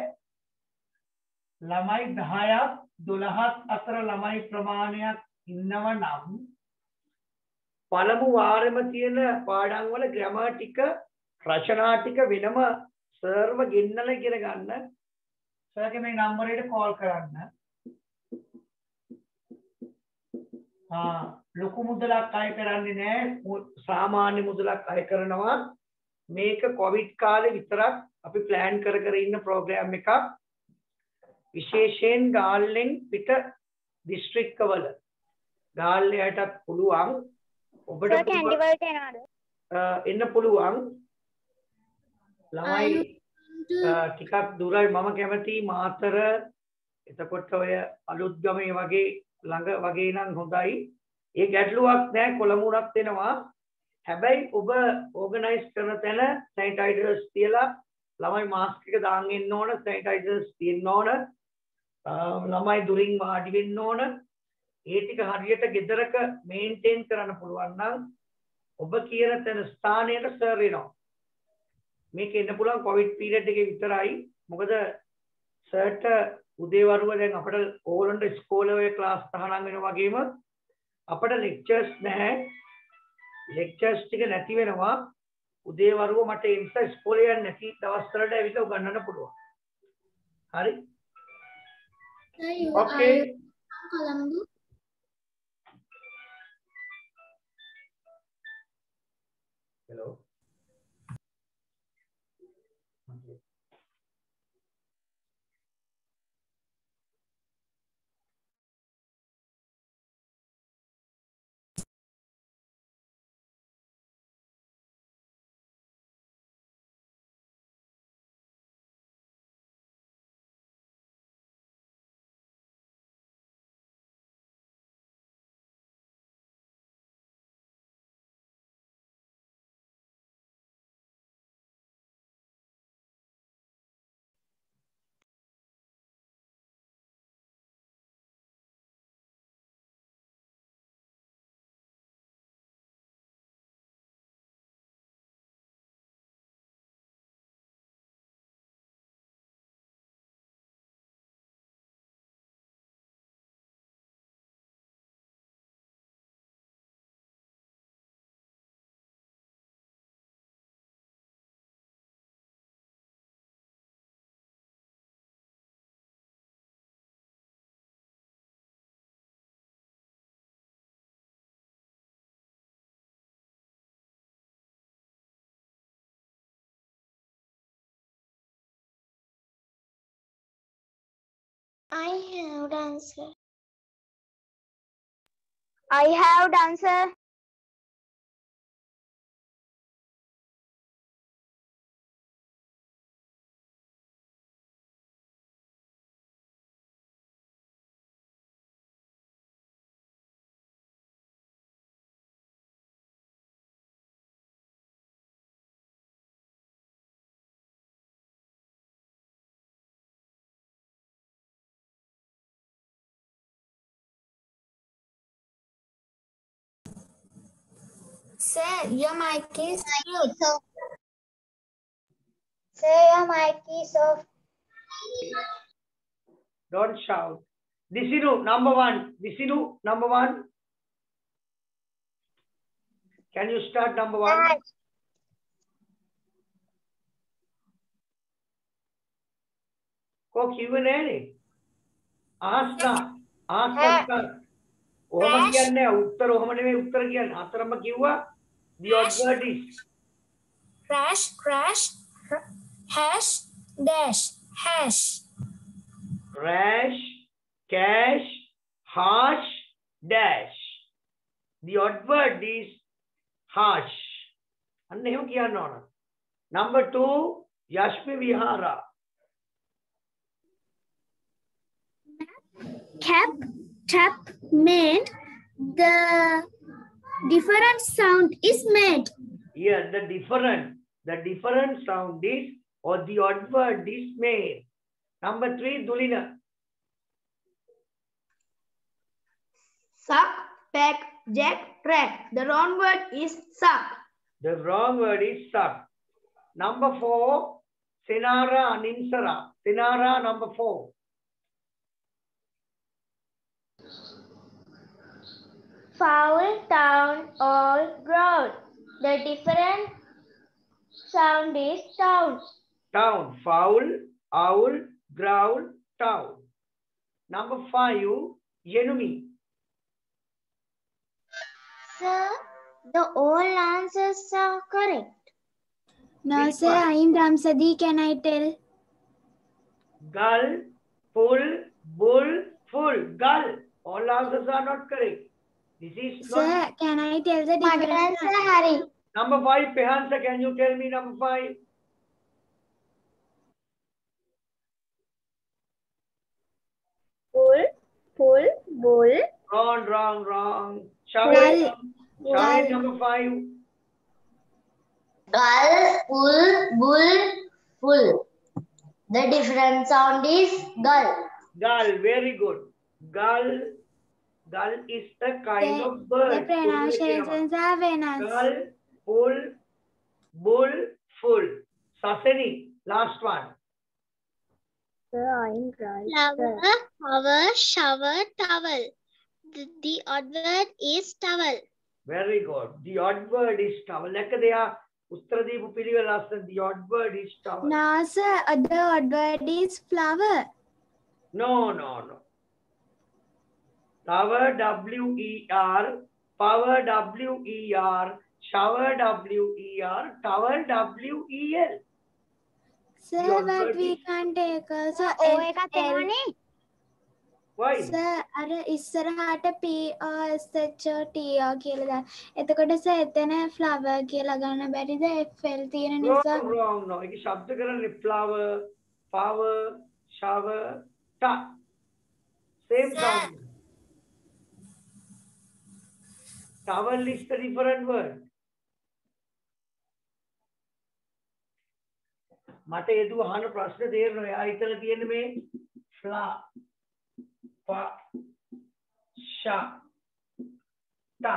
ළමයි දහයක් දොළහක් අතර ළමයි ප්‍රමාණයක් ඉන්නව නම් පළමු වාරෙම තියෙන පාඩම් වල ග්‍රැමර් ටික රචනා ටික වෙනම සර්ව ගෙන්නලා ඉගෙන ගන්න. සර්ගේ මේ නම්බරයට කෝල් කරන්න. ආ ලොකු මුදලක් අය කරන්නේ නැහැ. සාමාන්‍ය මුදලක් අය කරනවා. මේක කොවිඩ් කාලේ විතරක් අපි ප්ලෑන් කර කර ඉන්න ප්‍රෝග්‍රෑම් එකක්. විශේෂයෙන් ගාල්ලෙන් පිට දිස්ත්‍රික්කවල ගාල්ලයටත් පුළුවන් ඔබට කැන්ඩි වලට එනවද? එන්න පුළුවන්. ළමයි ටිකක් දුරයි. මම කැමති මාතර එතකොට ඔය අලුත්ගමේ වගේ ළඟ වගේ නම් හොඳයි. ඒ ගැටලුවක් නැහැ. කොළඹුණක් වෙනවා. හැබැයි ඔබ ඕගනයිස් කරන තැන සැනිටයිසර්ස් තියලා ළමයි මාස්ක් එක දාන් ඉන්න ඕන. සැනිටයිසර්ස් තියෙන්න ඕන. ළමයි දුරින් වාඩි වෙන්න ඕන. ඒ ටික හරියට ගෙදරක මේන්ටේන් කරන්න පුළුවන් නම් ඔබ කියන තැන ස්ථානයට සර් වෙනවා. මේක එන්න පුළුවන් කොවිඩ් පීරියඩ් එකේ විතරයි. මොකද සර්ට උදේවරුව දැන් අපිට ඕගොල්ලන්ට ඉස්කෝලේ ඔය ක්ලාස් තහනම් වෙනවා වගේම අපිට ලෙක්චර්ස් නැහැ. ලෙක්චර්ස් ටික නැති වෙනවා. උදේවරුව මට ඒ නිසා ඉස්කෝලේ යන්න නැති දවස් වලට ඇවිල්ලා උගන්වන්න පුළුවන්. හරි? Okay. Hello. I have answer. I have answer. Sir, your mic is mute. Sir, your mic is off. Don't shout. Disinu, number one. Disinu, number one. Can you start number one? Yes. Ko kiwe nahe? Ask na. Ask na. ඔහම කියන්නේ උත්තර ඔහම නෙමෙයි උත්තර කියන්නේ අතරම කිව්වා the odd word is Crash, crash, hash, dash, hash. crash, cash, hash, dash. The odd word is hash. අන්න එහෙම කියන්න ඕන. Number two, Yashmi Vihara. Cap, tap, made. The different sound is made. Here, the different, the different sound is, or the odd word is made. Number three, Dulina. Suck, peck, jack, crack. The wrong word is suck. The wrong word is sub. Number four, Sinara Ninsara. Sinara number four. Foul, town, or ground. The different sound is town. Town. Foul, owl, growl, town. Number five, Yenumi. Sir, the all answers are correct. No, Which sir, one? I am Ramsadi. Can I tell? Gull, full, bull, full. Gull. All answers are not correct. This is Sir, not. can I tell the My difference? answer, Harry. Number five, Pehansa, can you tell me number five? Bull, full, bull. Wrong, wrong, wrong. Gull. Shaved, Gull. Shaved number five. Gull, full, bull, full. The different sound is gull. Gull, very good. Gull, gull is a kind The, of the bird. pronunciations are Venus. Gull, full, bull, full. Sasani, last one. Sir, I am right. Flower, cover, shower, towel. The, the odd word is towel. Very good. The odd word is towel. Lekadaya, Uttaradeepu Pilivelastan, the odd word is towel. No, sir, the odd word is flower. No, no, no. Tower, W E R, power, W E R, shower, W E R, tower, W E L. Sir, The odd but word we is- can't take uh, so O F එකක් L. එනවනේ. Why? Sir, අර ඉස්සරහට P O S H O T O කියලා දාන්න. එතකොට sir එතන flower කියලා ගන්න බැරිද? F L තියෙන නිසා. Wrong, wrong, no. ඒක ශබ්ද කරන්නේ flower, power, shower, ta. Same sound. Towel is the different word. මට එදු අහන ප්‍රශ්න තේරෙනවා. එයා හිතලා තියෙන්නේ මේ fla, pa, sha, ta.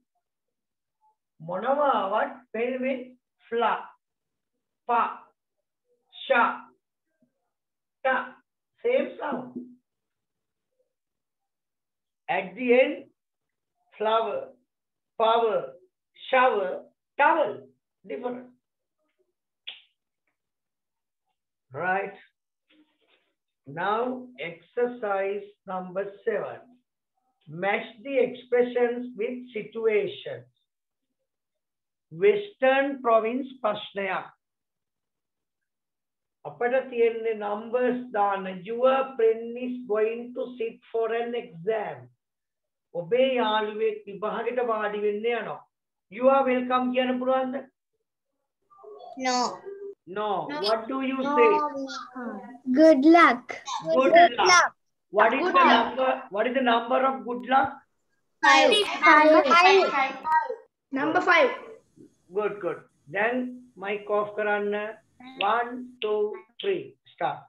මොනවාවත් වෙන්නේ මේ fla, pa, sha, ta. Same sound. At the end, flower, power, shower, towel. Different. Right. Now, exercise number seven. Match the expressions with situations. Western province ප්‍රශ්නයක්. අපට තියෙන්නේ numbers දාන්න. Your friend is going to sit for an exam. ඔබේ යාළුවෙක් විභාගෙට වාඩි වෙන්න යනවා. You are welcome කියන්න පුළුවන්ද? No. No. What do you say? Good luck. Good luck. What is the number? What is the number of good luck? Five. Five. Number five. Good, good. Then mic off karanna. One, two, three. Start.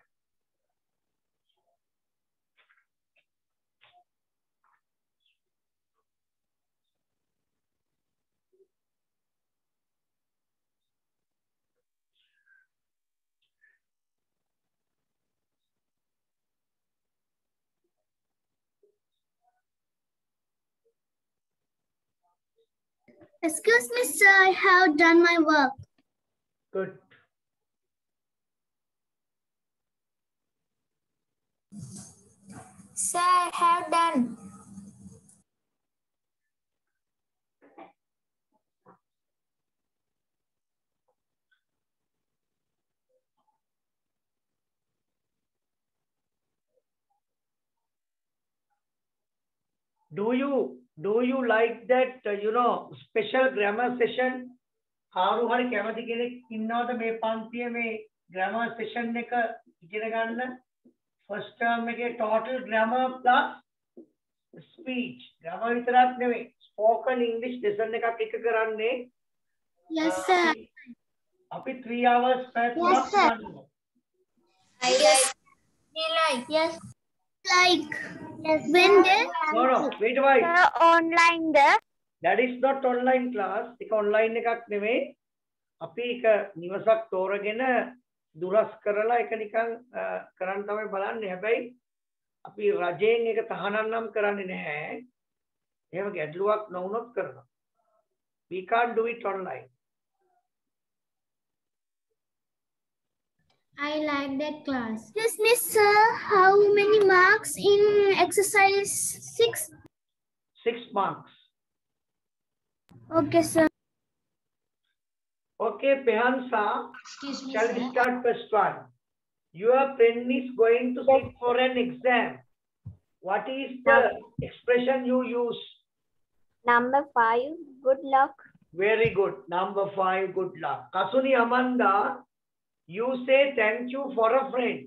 Excuse me, sir. I have done my work. Good. Sir, I have done. Do you do you like that uh, you know special grammar session? කාරු හරි කැමති කෙනෙක් ඉන්නවද මේ පන්තියේ මේ grammar session එක ඉගෙන ගන්න? First term එකේ total grammar plus speech. Grammar විතරක් නෙවෙයි. Spoken English lesson එකක් එක කරන්නේ. Yes, sir. අපි three hours per Yes, sir. කරනවා. I like. Me like. Yes. Like Yes. when they No, no, wait a while. Sir, online the that is not online class. ඒක online එකක් නෙමෙයි. අපි ඒක නිවසක් තෝරගෙන දුරස් කරලා ඒක නිකන් කරන් තමයි බලන්නේ. හැබැයි අපි රජයෙන් ඒක තහනම් නම් කරන්නේ නැහැ. එහෙම ගැටලුවක් නොවුනොත් කරනවා. We can't do it online. I like that class. Yes, miss, sir. How many marks in exercise six? Six marks. Okay, sir. Okay, Pehansa. Excuse me, Shall we sir. start first one? Your friend is going to sit for an exam. What is the expression you use? Number five, good luck. Very good. Number five, good luck. Kasuni Amanda, you say thank you for a friend.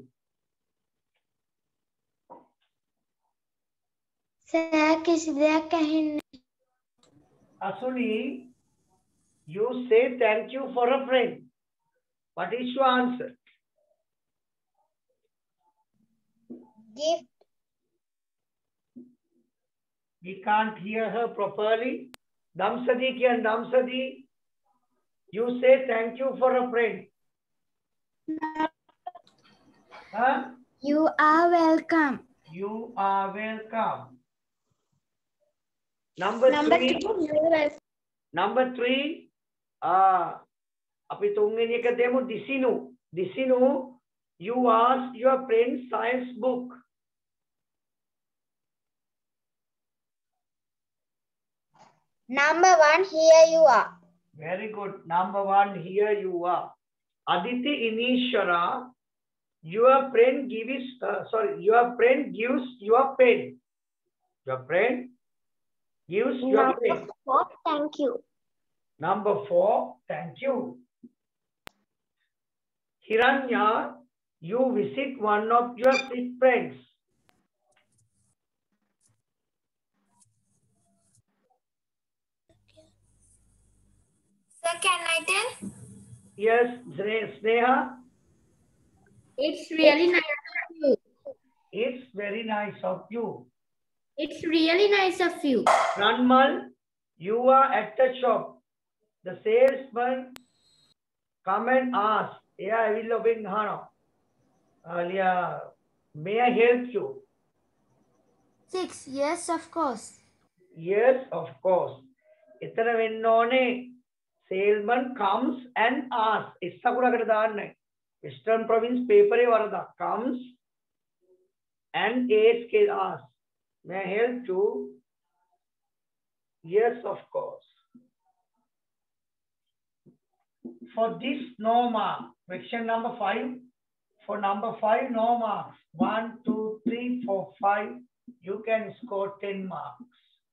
Sir, किसी देख कहीं Kasuni, you say thank you for a friend. What is your answer? Gift. We can't hear her properly. Damsadi kya Damsadi, you say thank you for a friend. Huh? You are welcome. You are welcome. Number, Number three. two, you Number three. Ah, api tungeni ka demo disinu. Disinu, you ask your friend's science book. Number one, here you are. Very good. Number one, here you are. Aditi Inishara, your friend gives, uh, sorry, your friend gives your pen. Your friend gives your Number pen. four, thank you. Number four, thank you. Hiranya, you visit one of your sick friends. Sir, can I tell? Yes, Sne- Sneha, It's really nice of you. it's very nice of you. It's really nice of you. Ranmal, you are at the shop. The salesman come and ask, yeah, I will open Hano. Alia, may I help you? Six. Yes, of course. Yes, of course. Itara vennone salesman comes and asks. Issa kuda kada daanne. Western Province paper e varada comes and asks. May I help you? Yes, of course. For this, no mark. Question number five. For number five, no marks. One, two, three, four, five. You can score ten marks.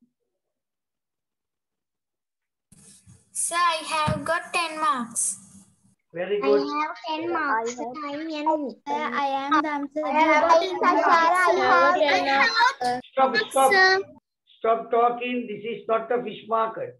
Sir, I have got ten marks. Very I good. have ten marks. I have Sir, I am Damsadi. I have Stop, stop. Stop talking. This is not a fish market.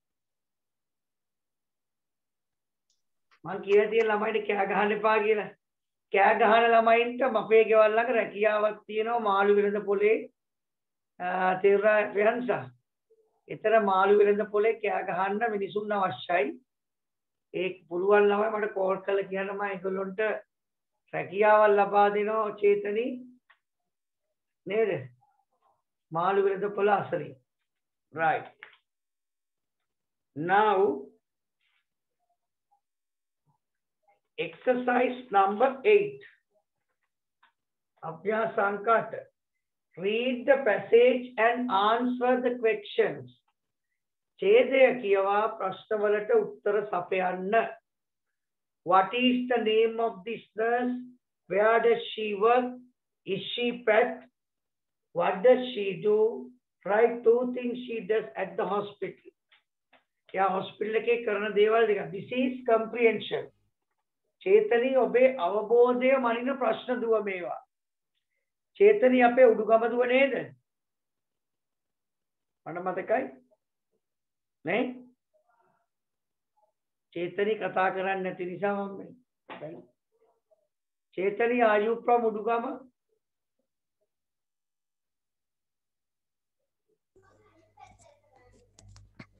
මං කියලා තියෙන ළමයින්ට කෑ ගහන්න එපා කියලා. කෑ ගහන ළමයින්ට මපේ ගෙවල් ළඟ රැකියාවක් තියෙනවා මාළු වෙළඳ පොලේ තේරුණා වෙහන්සා. ඒතර මාළු වෙළඳ පොලේ කෑ ගහන්න මිනිසුන් අවශ්‍යයි. ඒක පුළුවන් ළමයි මට කෝල් කරලා කියන්න මම ඒගොල්ලන්ට රැකියාවක් ලබා දෙනවා චේතනි නේද? මාළු වෙළඳ පොල අසරින්. Right. Now exercise number eight. Abhyasankata. Read the passage and answer the questions. Chedaya kiyawa prashnawalata uttara sapayanna. What is the name of this nurse? Where does she work? Is she pet? What does she do? Write two things she does at the hospital. Yeah, hospital ke karana deval dekha. This is comprehension. චේතනී ඔබේ අවබෝධය මනින ප්‍රශ්න දුව මේවා. චේතනී අපේ උඩුගම දුව නේද? මට මතකයි නේ? චේතනී කතා කරන්නේ නැති නිසා මම මේ. චේතනී are you from Udugama?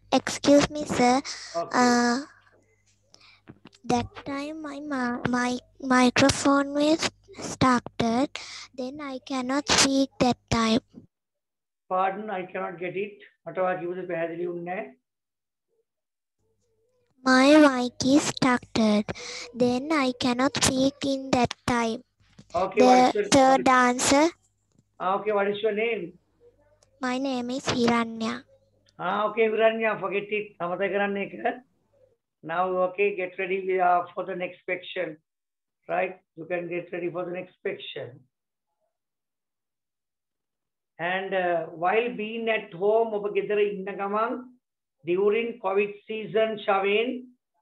excuse me, sir. Okay. Uh, that time my ma- my microphone was started. Then I cannot speak that time. Pardon, I cannot get it. මටවා කිව්වද පැහැදිලි වුණේ නැහැ. My mic is started. Then I cannot speak in that time. Okay, what is The your third answer. ah, okay, what is your name? My name is Hiranya. Ah, okay, Viranya, forget it. අමතක කරන්න එක. Now, okay, get ready uh, for the next section. Right? You can get ready for the next section. And uh, while being at home, ඔබ ගෙදර ඉන්න ගමන් during COVID season, Shavin,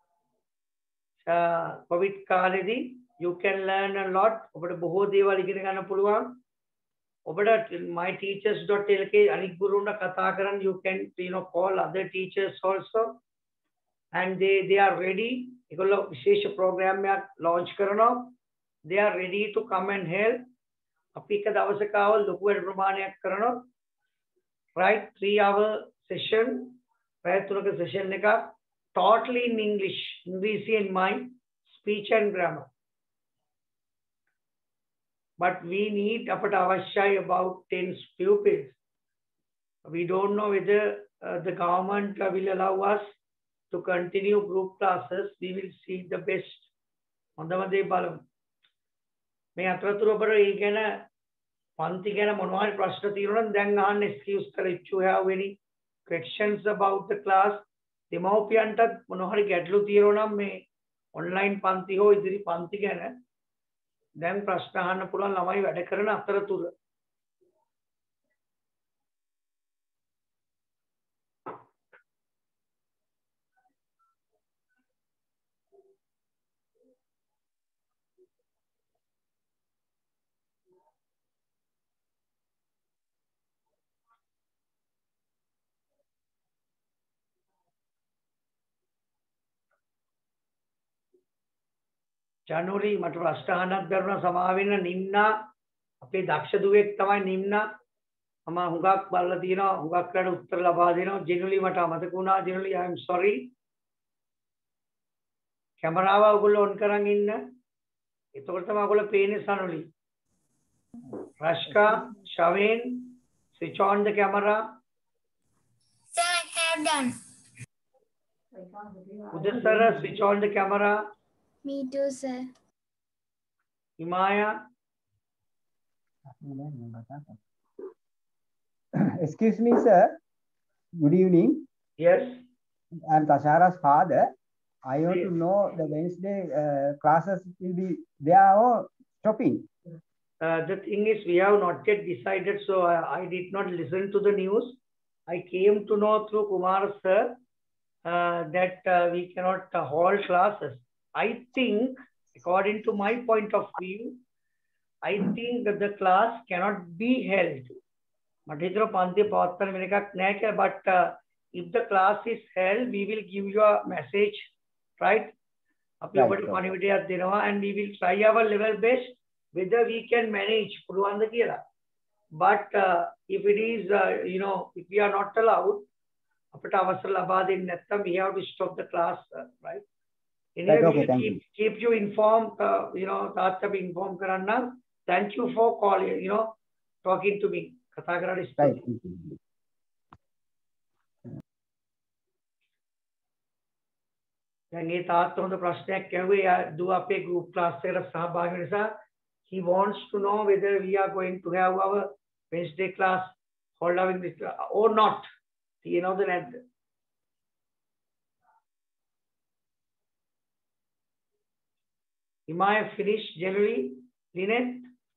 uh, COVID කාලෙදී you can learn a lot. ඔබට බොහෝ දේවල් ඉගෙන ගන්න පුළුවන්. ඔබට my teachers dot l k අනිත් ගුරුන්ට කතා කරන්න, you can you know call other teachers also, and they they are ready. ඒගොල්ලෝ විශේෂ program එකක් launch කරනවා. They are ready to come and help. අපි එක දවසක ආව ලොකු වැඩ ප්‍රමාණයක් කරනවා. Right, three hour session, පැය තුනක session එකක් totally in English, English in mind, speech and grammar. But we need අපට අවශ්‍යයි about ten pupils. We don't know whether uh, the government uh, will allow us to continue group classes. We will see the best. හොඳම දේ බලමු. මේ අතරතුර ඔබට ඒ ගැන පන්ති ගැන මොනවා හරි ප්‍රශ්න තියෙනවා නම් දැන් අහන්න excuse කර if you have any questions about the class. දෙමව්පියන්ටත් මොනවා හරි ගැටලු තියෙනවා නම් මේ online පන්ති හෝ ඉදිරි පන්ති ගැන දැන් ප්‍රශ්න අහන්න පුළුවන් ළමයි වැඩ කරන අතරතුර. ජනවරි මට ප්‍රශ්න අහන්නත් බැරුණා සමා වෙන්න නිම්නා අපේ දක්ෂ දුවෙක් තමයි නිම්නා මම හුඟක් බලලා තියෙනවා හුඟක් වලට උත්තර ලබා දෙනවා ජෙනුලි මට අමතක වුණා ජෙනුලි I am sorry කැමරාව ඔයගොල්ලෝ ඔන් කරන් ඉන්න එතකොට තමයි ඔයගොල්ලෝ පේන්නේ සනුලි රෂ්කා ශවෙන් switch on the camera. Sir, I have done. Udasara, switch on the camera. Me too, sir. Himaya. Excuse me, sir. Good evening. Yes. I'm Tashara's father. I want Yes. to know the Wednesday uh, classes will be there or stopping. Uh, the thing is, we have not yet decided, so I, I did not listen to the news. I came to know through Kumar sir uh, that uh, we cannot uh, hold classes. I think, according to my point of view, I think that the class cannot be held. But uh, if the class is held, we will give you a message, right? Right, And we will try our level best whether we can manage. But uh, if it is, uh, you know, if we are not allowed, we have to stop the class, uh, right? Anyway, Right, okay, we will thank keep, you. keep you informed, uh, you know, Tata be informed karanna. Thank you for calling, you know, talking to me. Right. Right. දැන් ඒ තාත්තා හොඳ ප්‍රශ්නයක් ඇහුවේ දුව අපේ group class එකට සහභාගී වෙන නිසා he wants to know whether we are going to have our Wednesday class hold having this or not. තියෙනවද නැද්ද? Himaya finished generally. Lynette?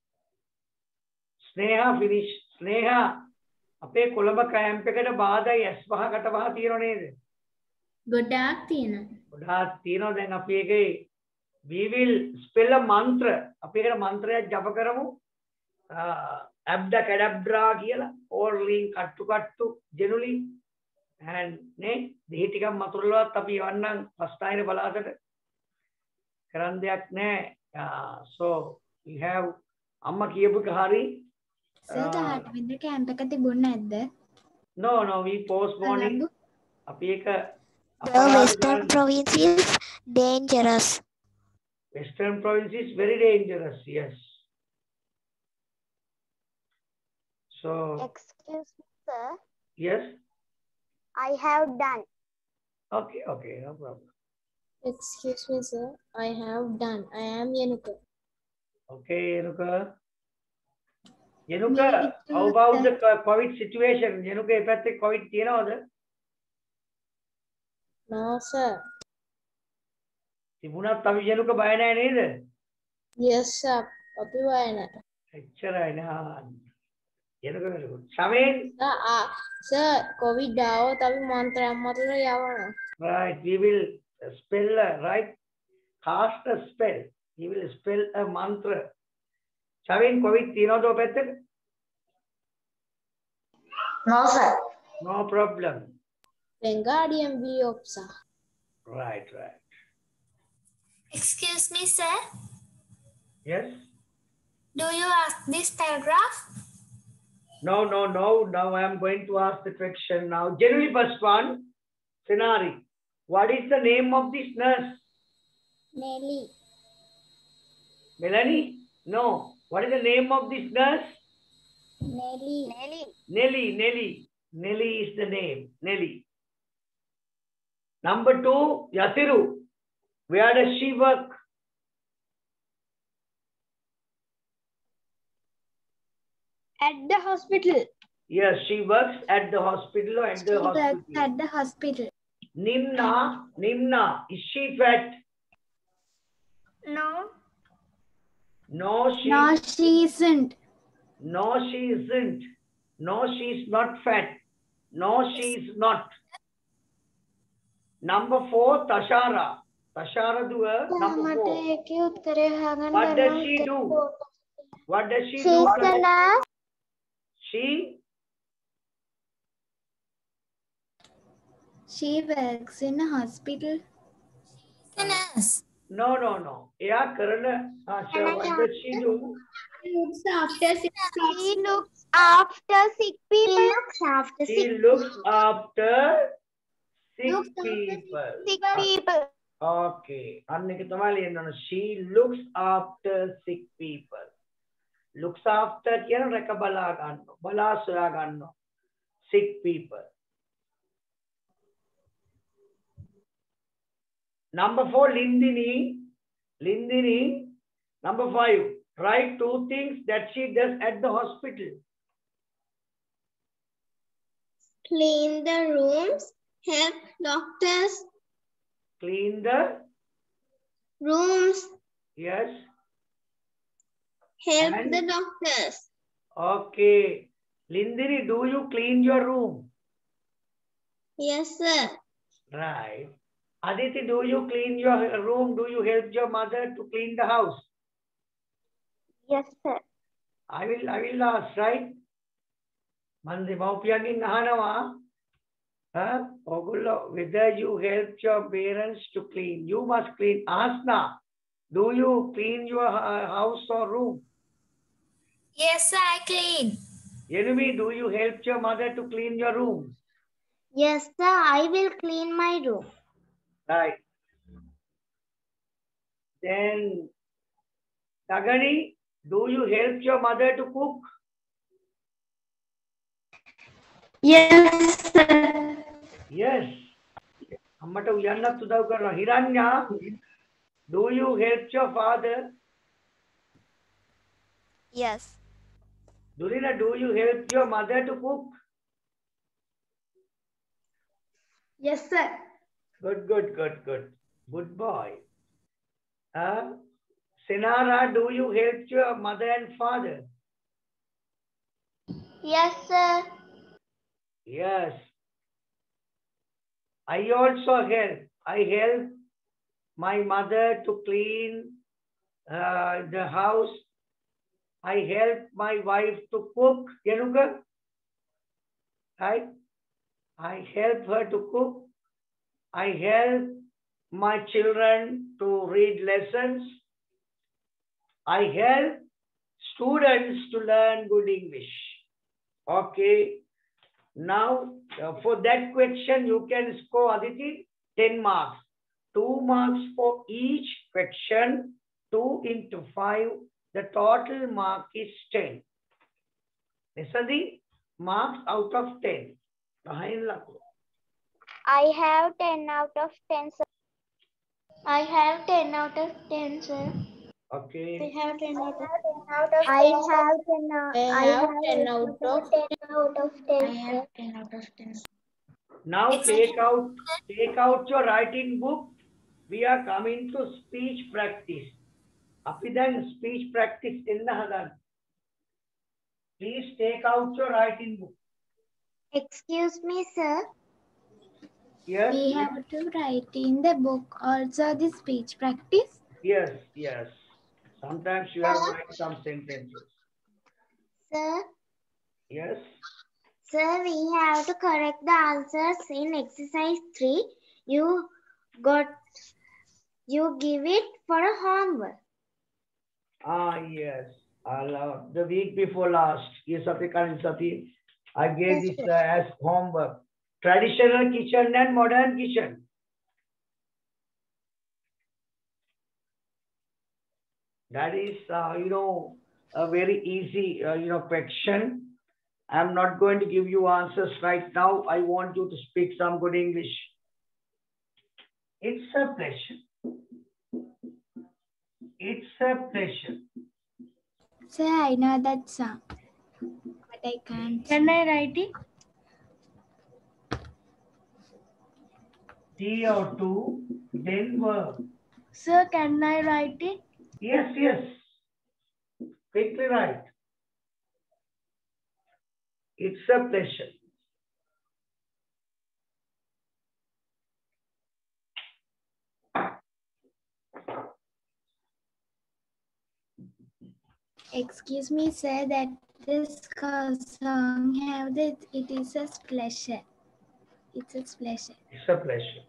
Sneha finished. Sneha අපේ කොළඹ කැම්ප් එකට බාධායි S පහ කට පහ තියෙනව නේද? ගොඩාක් තියෙනවා. ගොඩාක් තියෙනවා දැන් අපි ඒකේ we will spell a mantra අපි ඒකට මන්ත්‍රයක් ජප කරමු abda cadabra කියලා or link කට්ටු කට්ටු generally and නේ දෙහි ටිකක් මතුරලවත් අපි යවන්නම් පස්තායිනේ බලාතට කරන් දෙයක් නැහැ so we have අම්මා කියපු කහරි සර් තාට වින්ද කැම්ප් එක තිබුණ නැද්ද? no no we postpone it අපි එක The Western province is dangerous. Western province is very dangerous. Yes. So. Excuse me, sir. Yes. I have done. Okay. Okay. No problem. Excuse me, sir. I have done. I am Yenuka. Okay, Yenuka. Yenuka, how about the COVID situation? Yenuka, if I say COVID, you know that? No, sir. Tibuna, tavi Yenuka buy na either. Yes, sir. Papi buy na. Achha na. Yenuka very good. Shamin. Sir, ah, sir, COVID dao tavi mantra matla yawana. Right, we will spell right. Cast a spell. He will spell a mantra. Shamin, COVID, you know the better? No, sir. No problem. Wingardium Leviosa. Right, right. Excuse me, sir. Yes? Do you ask this paragraph? No, no, no. Now I am going to ask the question now. Generally, first one, Senari. What is the name of this nurse? Nelly. Melanie? No. What is the name of this nurse? Nelly. Nelly. Nelly, Nelly. Nelly is the name. Nelly. Number two, Yasiru. Where does she work? At the hospital. Yes, she works at the hospital or at She the works hospital. at the hospital. Nimna, Nimna, is she fat? No. No, she. No, she isn't. No, she isn't. No, she's not fat. No, she's not. Number four, Tashara. Tashara dua, number four. What does she do? What does she She's do? a nurse. She? She works in a hospital. A nurse. No, no, no. Yeah, Karana. Asha, what does she do? She looks after sick people. She looks after sick people. She looks after She sick looks after sick Looks after people. sick people. Okay. Anneke tamali enna. She looks after sick people. Looks after කියන රැක බලා ගන්නවා. බලා සොයා ගන්නවා. Sick people. Number four, Lindini. Lindini. Number five, write two things that she does at the hospital. Clean the rooms. Help doctors. Clean the Rooms. yes. Help And- the doctors. Okay. Lindini, do you clean your room? Yes, sir. Right. Aditi, do you clean your room? Do you help your mother to clean the house? Yes, sir. I will, I will ask, right? Mandi Maupianin Nahanawa. Huh? Ogulo, whether you help your parents to clean, you must clean. Asna, do you clean your uh, house or room? Yes, I clean. Enemy, do you help your mother to clean your room? Yes, sir. I will clean my room. Right. Then, Tagani, do you help your mother to cook? Yes, sir. Yes. Ammata uyanna tudav karna. Hiranya, do you help your father? Yes. Durina, do you help your mother to cook? Yes, sir. Good, good, good, good. Good boy. Uh, Senara, do you help your mother and father? Yes, sir. Yes. I also help. I help my mother to clean uh, the house. I help my wife to cook. Yenuka? Right? I help her to cook. I help my children to read lessons. I help students to learn good English. Okay. Now, uh, for that question, you can score Aditi ten marks. Two marks for each question. Two into five. The total mark is ten. Listen the marks out of ten. I have ten out of ten, sir. I have ten out of ten, sir. Okay. I have ten out of I have ten. I have ten out of ten out of ten. I have ten out of ten. Now take out take out your writing book. We are coming to speech practice. Api then speech practice enna hadan. Please take out your writing book. Excuse me, sir. Yes. We have to write in the book also the speech practice. Yes, yes. Sometimes you have to write some sentences. Sir. Yes. Sir, we have to correct the answers in exercise three. You got, you give it for a homework. Ah, yes. Uh, the week before last, yes, Sati, I gave Yes, this uh, as homework. Traditional kitchen and modern kitchen. That is, uh, you know, a very easy, uh, you know, question. I'm not going to give you answers right now. I want you to speak some good English. It's a pleasure. It's a pleasure. Sir, I know that song, but I can't. Can I write it? T or two, then verb. Sir, can I write it? Yes, yes. Quickly write. It's a pleasure. Excuse me, sir, that this song have that it is a pleasure. It's a pleasure. It's a pleasure.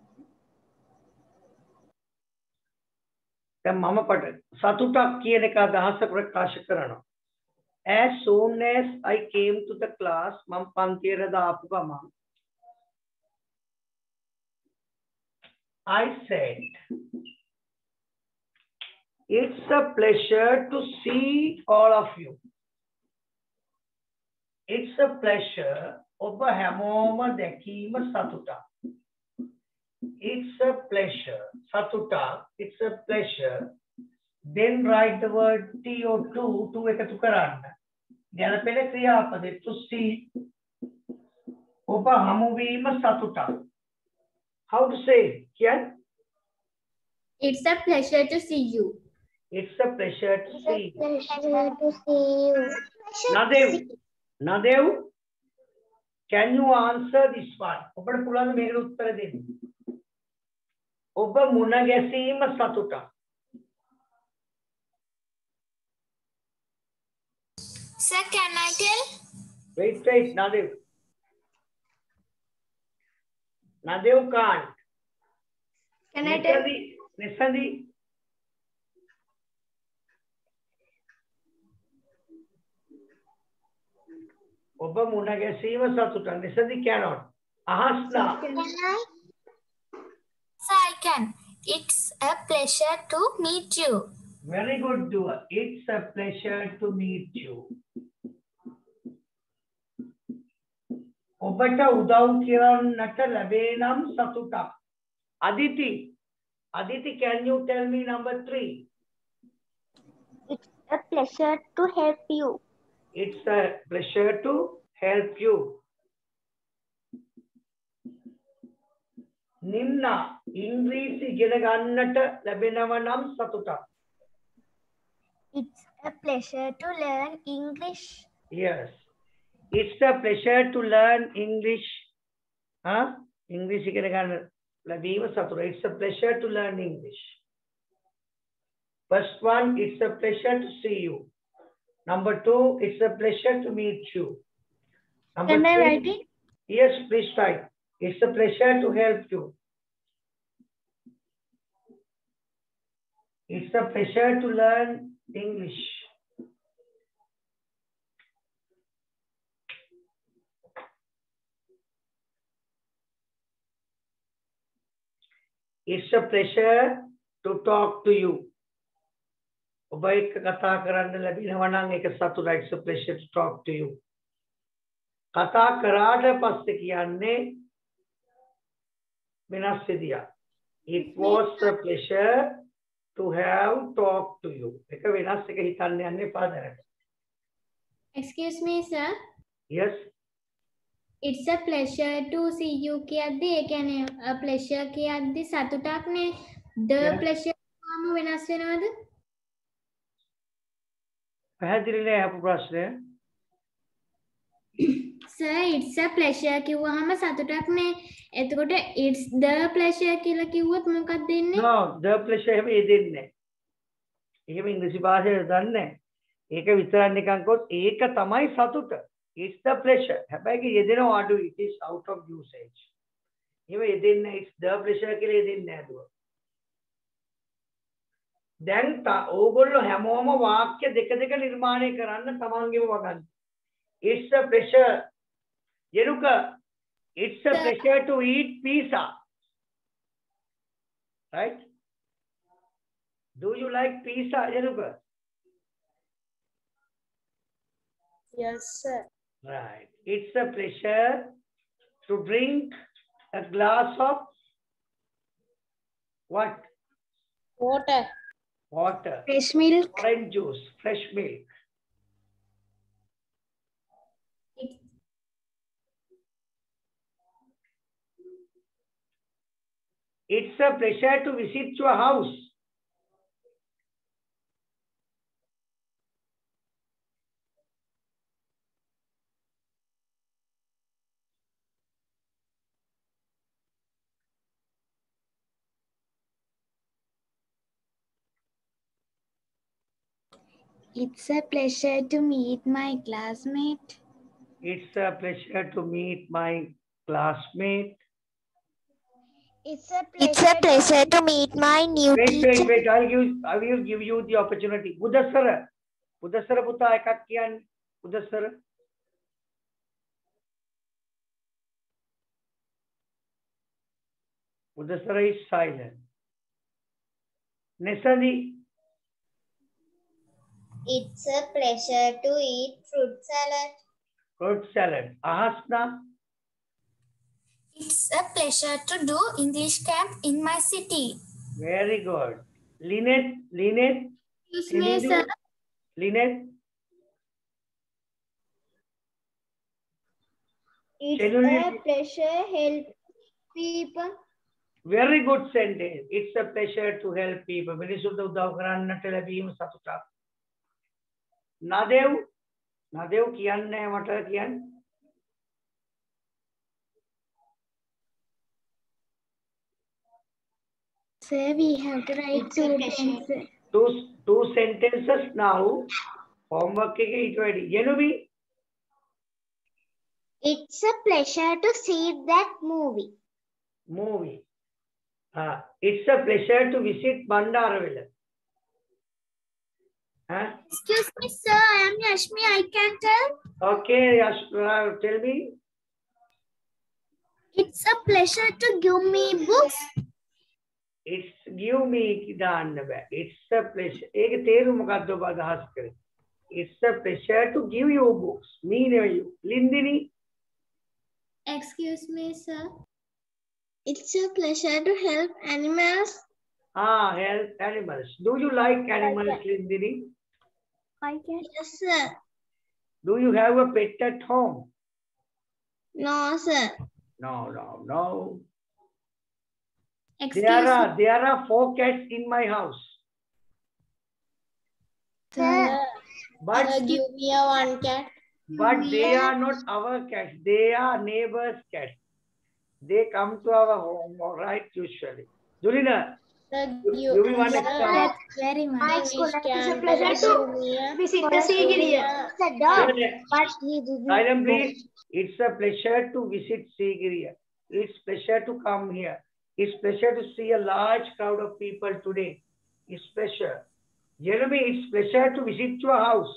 දැන් මම පට සතුටක් කියන එක අදහස ප්‍රකාශ කරනවා. As soon as I came to the class, මම පන්තියට දාපු ගමන් I said, it's a pleasure to see all of you. It's a pleasure ඔබ හැමෝම දැකීම සතුටක්. It's a pleasure. Satuta, it's a pleasure. Then write the word T O two to ekatu karanna. ගැළපෙන ක්‍රියාපදේ to see. ඔබ හමු වීම සතුටක්. How to say? Kian? It's a pleasure to see you. It's a pleasure to see. Pleasure to see you. Nadev, Nadev, can you answer this one? ඔබට පුළුවන් මේකට උත්තර දෙන්න. ඔබ මුණ ගැසීම සතුටක්. Sir, can I tell? Wait, wait, Nadev. Nadev can't. Can I tell? Nisandi. ඔබ මුණ ගැසීම සතුටක්. Nisandi cannot. Ahasna. Can I? Sir, I can. It's a pleasure to meet you. Very good, Dua. It's a pleasure to meet you. ඔබට උදව් කරන්නට ලැබේ නම් සතුටක්. Aditi. Aditi, can you tell me number three? It's a pleasure to help you. It's a pleasure to help you. නිම්න ඉංග්‍රීසි ඉගෙන ගන්නට ලැබෙනව නම් සතුටක්. It's a pleasure to learn English. Yes. It's a pleasure to learn English. Huh? English ඉගෙන ගන්න ලැබීම සතුට. It's a pleasure to learn English. First one, it's a pleasure to see you. Number two, it's a pleasure to meet you. Number Can I three, write it? yes, please write. It's a pleasure to help you. It's a pleasure to learn English. It's a pleasure to talk to you. ඔබ එක්ක කතා කරන්න ලැබෙනවා නම් ඒක සතුටයි. It's a pleasure to talk to you. කතා කරාට පස්සේ කියන්නේ වෙනස් විදියක්. It was a pleasure to have talked to you. එක වෙනස් එක හිතන්න යන්න එපා දැනට. Excuse me, sir. Yes. It's a pleasure to see you කියද්දි ඒ කියන්නේ a pleasure කියද්දි සතුටක් නේ. The Yeah. pleasure වම වෙනස් වෙනවද? පැහැදිලි නෑ අපු ප්‍රශ්නය. Sir, it's a pleasure කිව්වහම සතුටක් නේ. එතකොට it's the pleasure කියලා කිව්වොත් මොකක්ද දෙන්නේ? No, the pleasure එහෙම යෙදෙන්නේ නෑ. එහෙම ඉංග්‍රීසි භාෂාවේ දන්නේ නෑ. ඒක විතරක් නිකන් කොත් ඒක තමයි සතුට. It's the pleasure. හැබැයි යෙදෙනවා අඩු. It is out of usage. එහෙම යෙදෙන්නේ it's the pleasure කියලා යෙදෙන්නේ නෑ දුව. දැන් ඕගොල්ලෝ හැමෝම වාක්‍ය දෙක දෙක නිර්මාණය කරන්න තමන්ගේම වගන්න. It's a pleasure. Yeruka, it's a pleasure to eat pizza. Right? Do you like pizza, Yeruka? Yes, sir. Right. It's a pleasure to drink a glass of what? Water. Water. Fresh milk. Orange juice. Fresh milk. It's a pleasure to visit your house. It's a pleasure to meet my classmate. It's a pleasure to meet my classmate. It's a It's a pleasure to meet my new Wait, teacher. wait, wait. I'll give, I will give you the opportunity. Buddhasara. Buddhasara puta ekak kiyan. Buddhasara. Buddhasara is silent. Nesadi. It's a pleasure to eat fruit salad. Fruit salad. Ahasna. It's a pleasure to do English camp in my city. Very good. Lynette. Lynette. Excuse me, sir. Lynette. It's Can you a read? pleasure help people. Very good sentence. It's a pleasure to help people. Minisunda udav karannata labima satutak. Nadev. Nadev kiyanne mata kiyanne. Sir, we have to write It's a two pleasure. sentences. Two, two sentences now. Homework ke it ready. Yenubi. It's a pleasure to see that movie. Movie. Uh, it's a pleasure to visit Bandaravilla. Huh? Excuse me, sir. I am Yashmi. I can tell. Okay, Yash, uh, tell me. It's a pleasure to give me books. It's give me දාන්න බෑ. It's a pleasure. ඒක තේරුම මොකක්ද ඔබ අදහස් කරේ? It's a pleasure to give you books. Me නෙවෙයි. Lindini. Excuse me, sir. It's a pleasure to help animals. Ah, help animals. Do you like animals, Lindini? I can. Yes, sir. Do you have a pet at home? No, sir. No, no, no. Excuse There are me. there are four cats in my house. Sir, But sir, give me a one cat. but they are not our cats. They are neighbors' cats. They come to our home, all right, usually. Julina, Sir, you, give you want to sir, come? That's very much. English camp. It's a pleasure Sir, to give me a- visit the Sir, give me Sigiriya. a- The dog. Silent, But he didn't. silent, please. It's a pleasure to visit Sigiriya. It's pleasure to come here. It's pleasure to see a large crowd of people today. It's pleasure. Jeremy, it's pleasure to visit your house.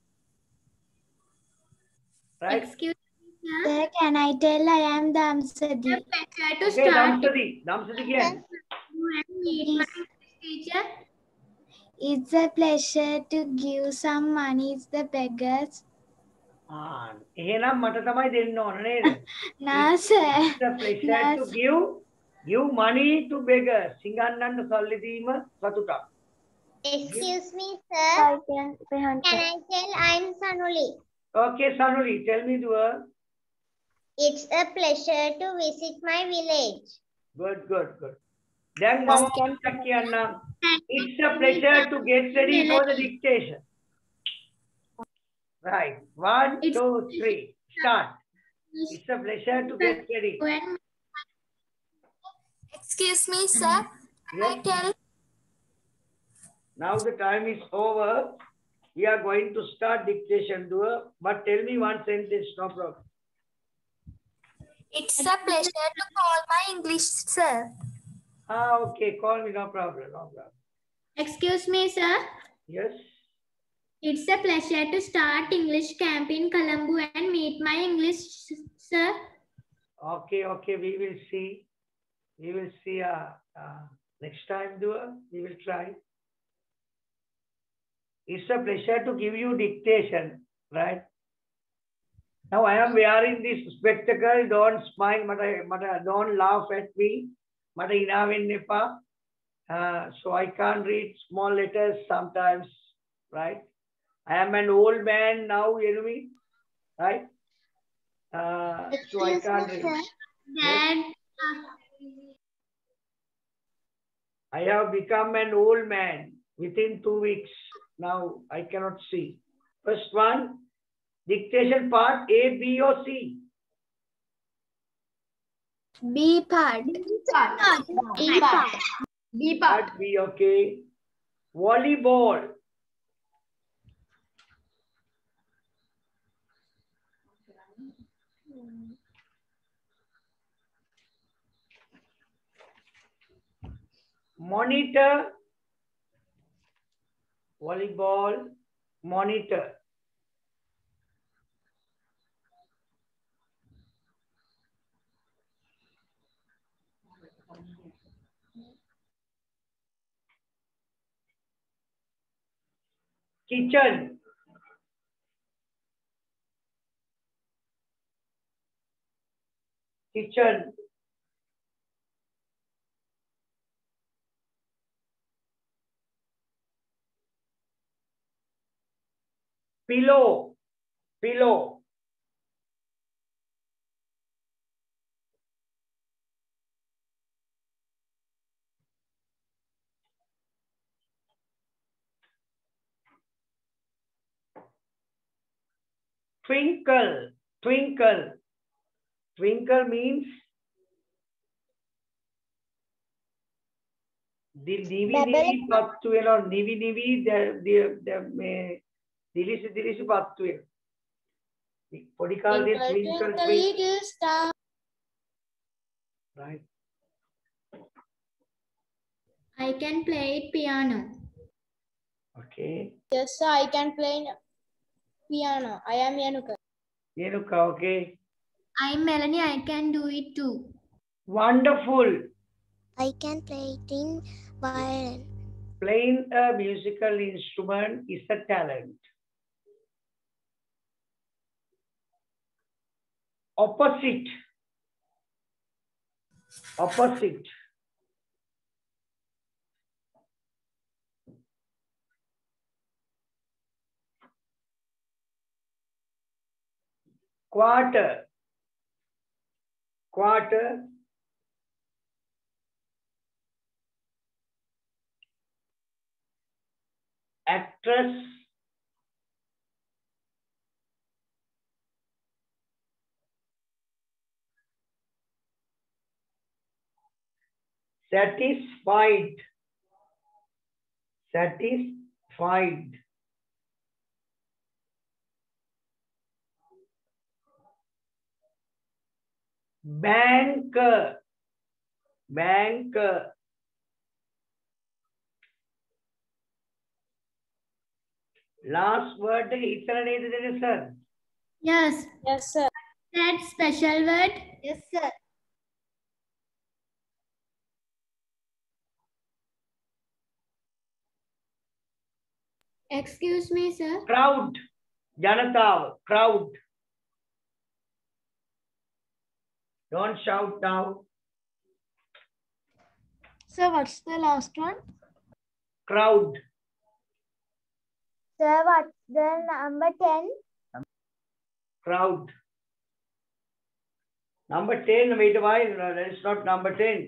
Right? Excuse me, sir. Sir, can I tell I am the Amsadi? Pleasure to Okay, start. Damsadi. Damsadi again. and meet my English teacher. It's a pleasure to give some money to the beggars. Ah, එහෙනම් මට තමයි දෙන්න ඕන නේද? No, sir. It's a pleasure No, to give give money to beggars. සිඟන්නන්ට සල්ලි දීම සතුටක්. Excuse me, sir. Can I tell I'm Sanuli? Okay, Sanuli, tell me the word. It's a pleasure to visit my village. Good, good, good. Then mama කියන්න. It's a pleasure to get ready for the dictation. Right. One, two, three. Start. It's a pleasure to get ready. Excuse me, sir. Yes. I tell. Now the time is over. We are going to start dictation, doer. But tell me one sentence, no problem. It's a pleasure to call my English, sir. Ah, okay. Call me, no problem, no problem. Excuse me, sir. Yes. It's a pleasure to start English camp in Colombo and meet my English, sir. Okay, okay. We will see. We will see. Uh, uh, next time, doer. We will try. It's a pleasure to give you dictation, right? Now I am wearing this spectacle. Don't smile, mata, mata, don't laugh at me. Mata hina wenna epa. Uh, so I can't read small letters sometimes, right? I am an old man now, you know me, right? Uh, so I can't read. Dad. I have become an old man within two weeks. Now I cannot see. First one, dictation part A, B or C? B part. B part. B part. B Part B, okay. Volleyball. Monitor. Volleyball. Monitor. Kitchen. Kitchen. Pillow. Pillow. Twinkle. Twinkle. Twinkle means the nivi nivi pattu vena nivi nivi the the the me dilisi dilisi pattu vena. Podi kalade twinkle twinkle star. Right. I can play piano. Okay. Yes, sir. I can play piano. I am Yanuka. Yenuka, okay. I'm Melanie. I can do it too. Wonderful. I can play it in violin. Playing a musical instrument is a talent. Opposite. Opposite. Quarter. Quarter. Actress. Satisfied. Satisfied. Banker. Banker. Last word itara neda dene sir. Yes. Yes, sir. That special word. Yes, sir. Excuse me, sir. Crowd. Janatav. Crowd. Don't shout now. Sir, what's the last one? Crowd. Sir, what's the number ten? Crowd. Number ten, wait a while. No, that is not number ten.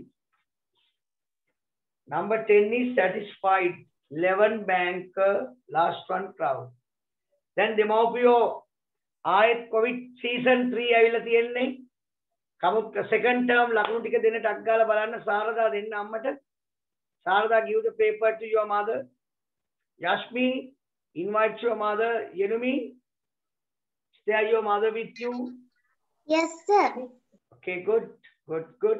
Number ten is satisfied. eleven banker, last one crowd. Then Demopio, I COVID season three, I will see. Come second term, Lakutika dinner Takala Barana, Sarada, then Amata. Sarada, give the paper to your mother. Yashmi, invite your mother. Yenumi, stay your mother with you. Yes, sir. Okay, good, good, good.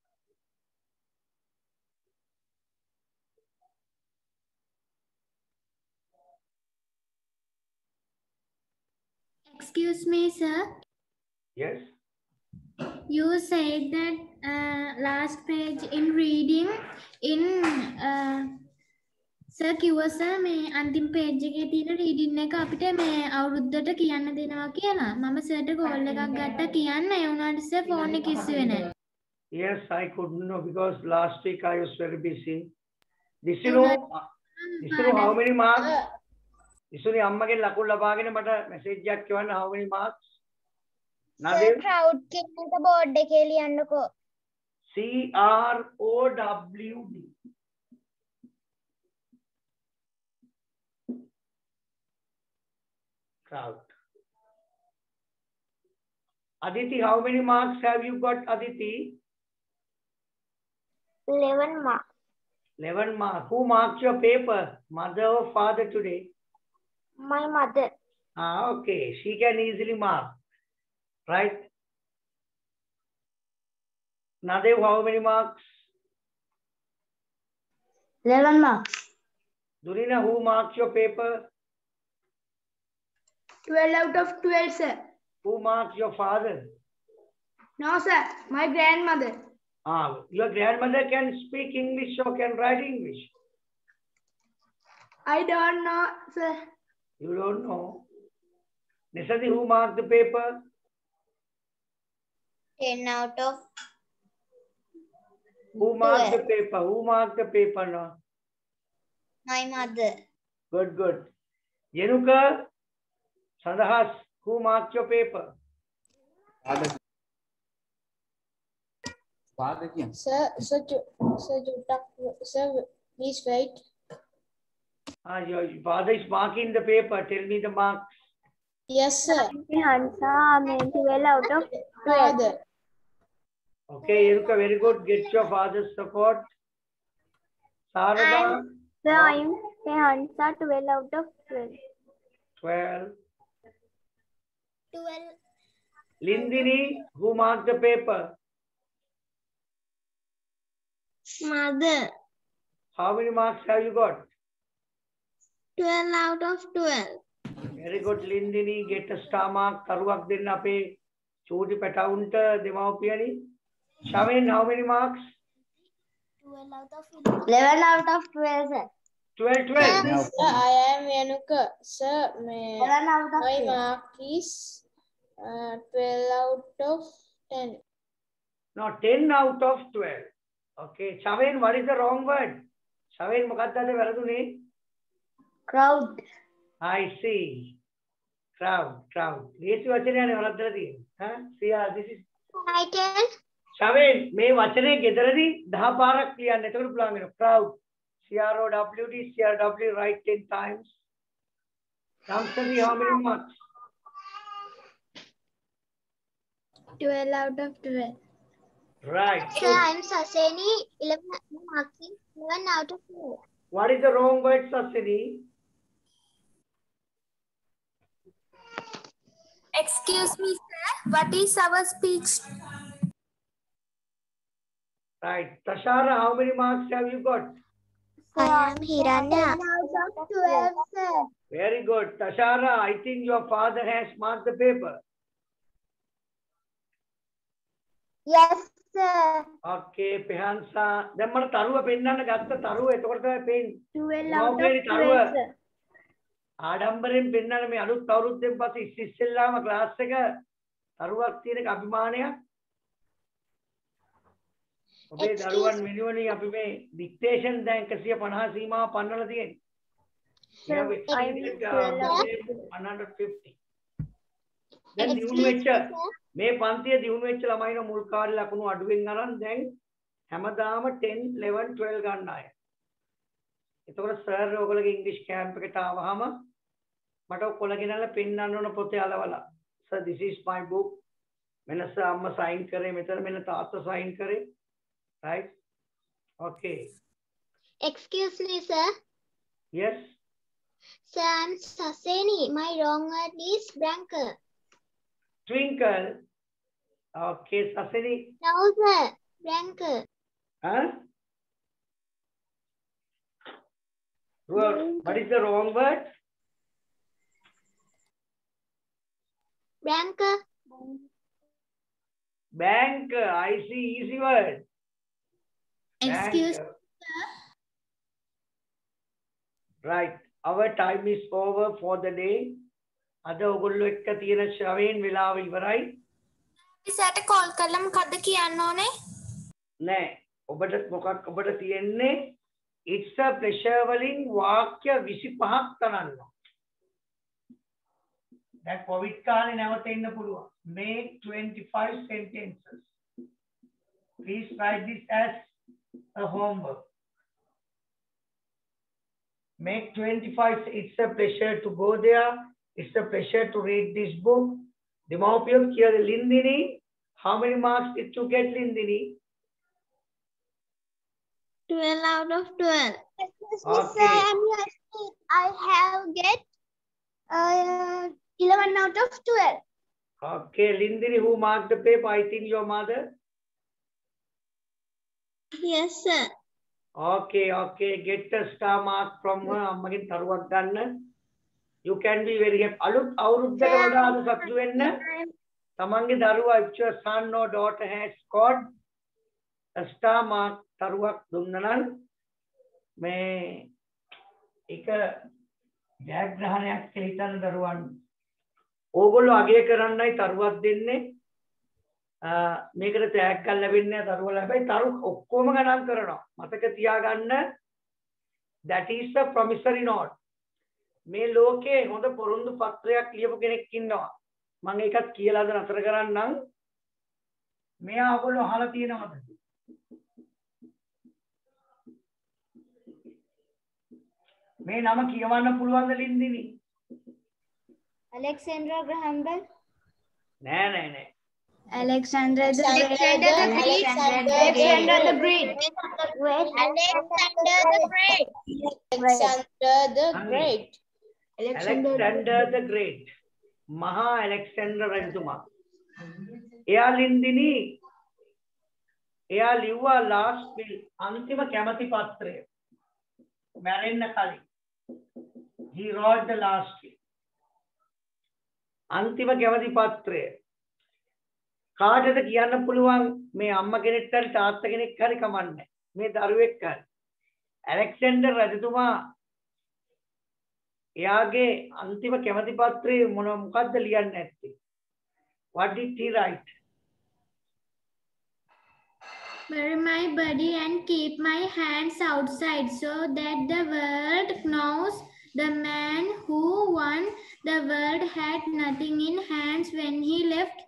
Excuse me, sir. Yes. You said that uh, last page in reading in uh, sir කිව්වා sir මේ අන්තිම page එකේ තියෙන reading එක අපිට මේ අවුරුද්දට කියන්න දෙනවා කියලා. මම sir ට call එකක් ගත්තා කියන්න ඒ වුණාට sir phone එක ඉස්සුවේ නැහැ. Yes, I couldn't know because last week I was very busy. This you know, this you know how many marks? This you know අම්මගෙන් ලකුණු ලබාගෙන මට message එකක් කියවන්න how many marks? Sir, crowd කියන එක board එකේ ලියන්නකෝ. C R O W D. Crowd. Aditi, how many marks have you got, Aditi? eleven marks. eleven marks. Who marked your paper? Mother or father today? My mother. Ah, okay. She can easily mark. Right? Nadev, how many marks? eleven marks. Durina, who marked your paper? twelve out of twelve, sir. Who marked your father? No, sir. My grandmother. Ah, your grandmother can speak English or can write English? I don't know, sir. You don't know. Nisadi, who marked the paper? ten out of Who marked the paper? Who marked the paper now? my mother. Good, good. Yenuka, Sadahas, who marked your paper? Father. Father, Sir, sir, sir, sir, please wait. Ah, your father is marking the paper. Tell me the marks. Yes, sir. twelve out of twelve. Okay, Yenuka, very good. Get your father's support. Sarada. Sir, I am Hansa, twelve out of twelve. twelve. twelve. Lindini, who marked the paper? Mother. How many marks have you got? twelve out of twelve. Very good, Lindini. Get a star mark. Taruak din ape. Choti petaunta demaupiani. Shamin, how many marks? twelve out of eleven out of twelve, sir. twelve, twelve. Sir, I am Yanuka. Sir, may, eleven out of my twelve. mark is uh, twelve out of ten. No, ten out of twelve. Okay. Shamin, what is the wrong word? Shamin, mukadda de varaduni. Crowd. I see. Crowd, crowd. Yesi vachane ane varadadi. Huh? See, uh, this is. Title. Shamin, me vachane gedaradi daha parak liya neturu pulang crowd. C R O W D, C R W, write ten times. Ramsadi, how many marks? twelve out of twelve. Right. Sir, I am Saseni, eleven marking, eleven out of twelve. What is the wrong word, Sasini? Excuse me, sir. What is our speech? Right. Tashara, how many marks have you got? I am Hiranya. ten out of twelve, sir. Very good. Tashara, I think your father has marked the paper. Yes, sir. Okay, Pehansa. Then mana taruwa pennana gatta taruwa eතකොට තමයි පේන්නේ. twelve out out of twelve, sir. ආඩම්බරෙන් පෙන්නන මේ අලුත් අවුරුද්දෙන් පස්සේ ඉස්සෙල්ලාම class එක තරුවක් තියෙන එක අභිමානයක්. ඔබේ දරුවන් වෙනුවෙන් අපි මේ ඩික්ටේෂන් දැන් එකසිය පනහ සීමාව පන්නලා තියෙන්නේ. one hundred fifty. දැන් දිනු වෙච්ච මේ පන්තිය දිනු වෙච්ච ළමයින මුල් කාලේ ලකුණු අඩුවෙන් අරන් දැන් හැමදාම ten eleven twelve ගන්න අය. එතකොට සර් ඔයගොල්ලෝගේ ඉංග්‍රීසි කැම්ප් එකට ආවහම මට ඔයගොල්ලෝ ගෙනල්ලා පෙන්නන්න ඕන පොතේ අලවලා. Sir this is my book. මෙන්න සර් අම්මා සයින් කරේ මෙතන මෙන්න තාත්තා සයින් කරේ. Right? Okay. Excuse me, sir. Yes. Sir, I'm Saseni. My wrong word is Branker. Twinkle. Okay, Saseni. No, sir. Branker. Huh? What is the wrong word? Branker. Banker. I see. Easy word. Excuse me, sir. Right. Our time is over for the day. අද ඔයගොල්ලෝ එක්ක තියෙන ශ්‍රවයෙන් වෙලාව ඉවරයි. ඉසට call කරලා මොකද්ද කියන්න ඕනේ? නෑ. ඔබට මොකක් ඔබට තියෙන්නේ it's a pleasure වලින් වාක්‍ය විසිපහක් තනන්න. දැන් කොවිඩ් කාලේ නැවත එන්න පුළුවන්. Make twenty-five sentences. Please write this as a homework. Make twenty-five. It's a pleasure to go there. It's a pleasure to read this book. Dimapiyam kiyala Lindini. How many marks did you get, Lindini? twelve out of twelve. Okay. I have get uh, eleven out of twelve. Okay, Lindini, who marked the paper? I think your mother. Yes, sir. Okay, okay. Get a star mark from her. අම්මගෙන් තරුවක් ගන්න. You can be very happy. අලුත් අවුරුද්දක වඩා අද සතුටු වෙන්න. තමන්ගේ දරුවා if your son or daughter has scored a star mark තරුවක් දුන්නා නම් මේ එක ජයග්‍රහණයක් කියලා හිතන දරුවන්. ඕගොල්ලෝ අගය කරන්නයි තරුවක් දෙන්නේ. මේකට තෑග්ගක් ලැබෙන්නේ නැහැ තරුවල. හැබැයි තරු ඔක්කොම ගණන් කරනවා. මතක තියාගන්න that is a promissory note. මේ ලෝකේ හොඳ පොරොන්දු පත්‍රයක් ලියපු කෙනෙක් ඉන්නවා. මම ඒකත් කියලාද නතර කරන්නම්. මෙයා ඔයගොල්ලෝ අහලා තියෙනවද? මේ නම කියවන්න පුළුවන්ද ලින්දිනි? Alexander Graham Bell. නෑ නෑ නෑ. Alexander the Alexander the Great. Alexander the Great. Alexander the Great. Alexander the Great. Alexander the Great. මහා Alexander රජතුමා. එයා ලින්දිනි එයා ලිව්වා last will අන්තිම කැමැති පත්‍රය. මැරෙන්න කලින්. He wrote the last will. අන්තිම කැමැති පත්‍රය. කාටද කියන්න පුළුවන් මේ අම්මා කෙනෙක්ට හරි තාත්තා කෙනෙක් හරි කමන්නේ. මේ දරුවෙක් හරි. Alexander රජතුමා එයාගේ අන්තිම කැමැති පත්‍රයේ මොන මොකද්ද ලියන්නේ නැත්තේ? What did he write? Bury my body and keep my hands outside so that the world knows the man who won the world had nothing in hands when he left.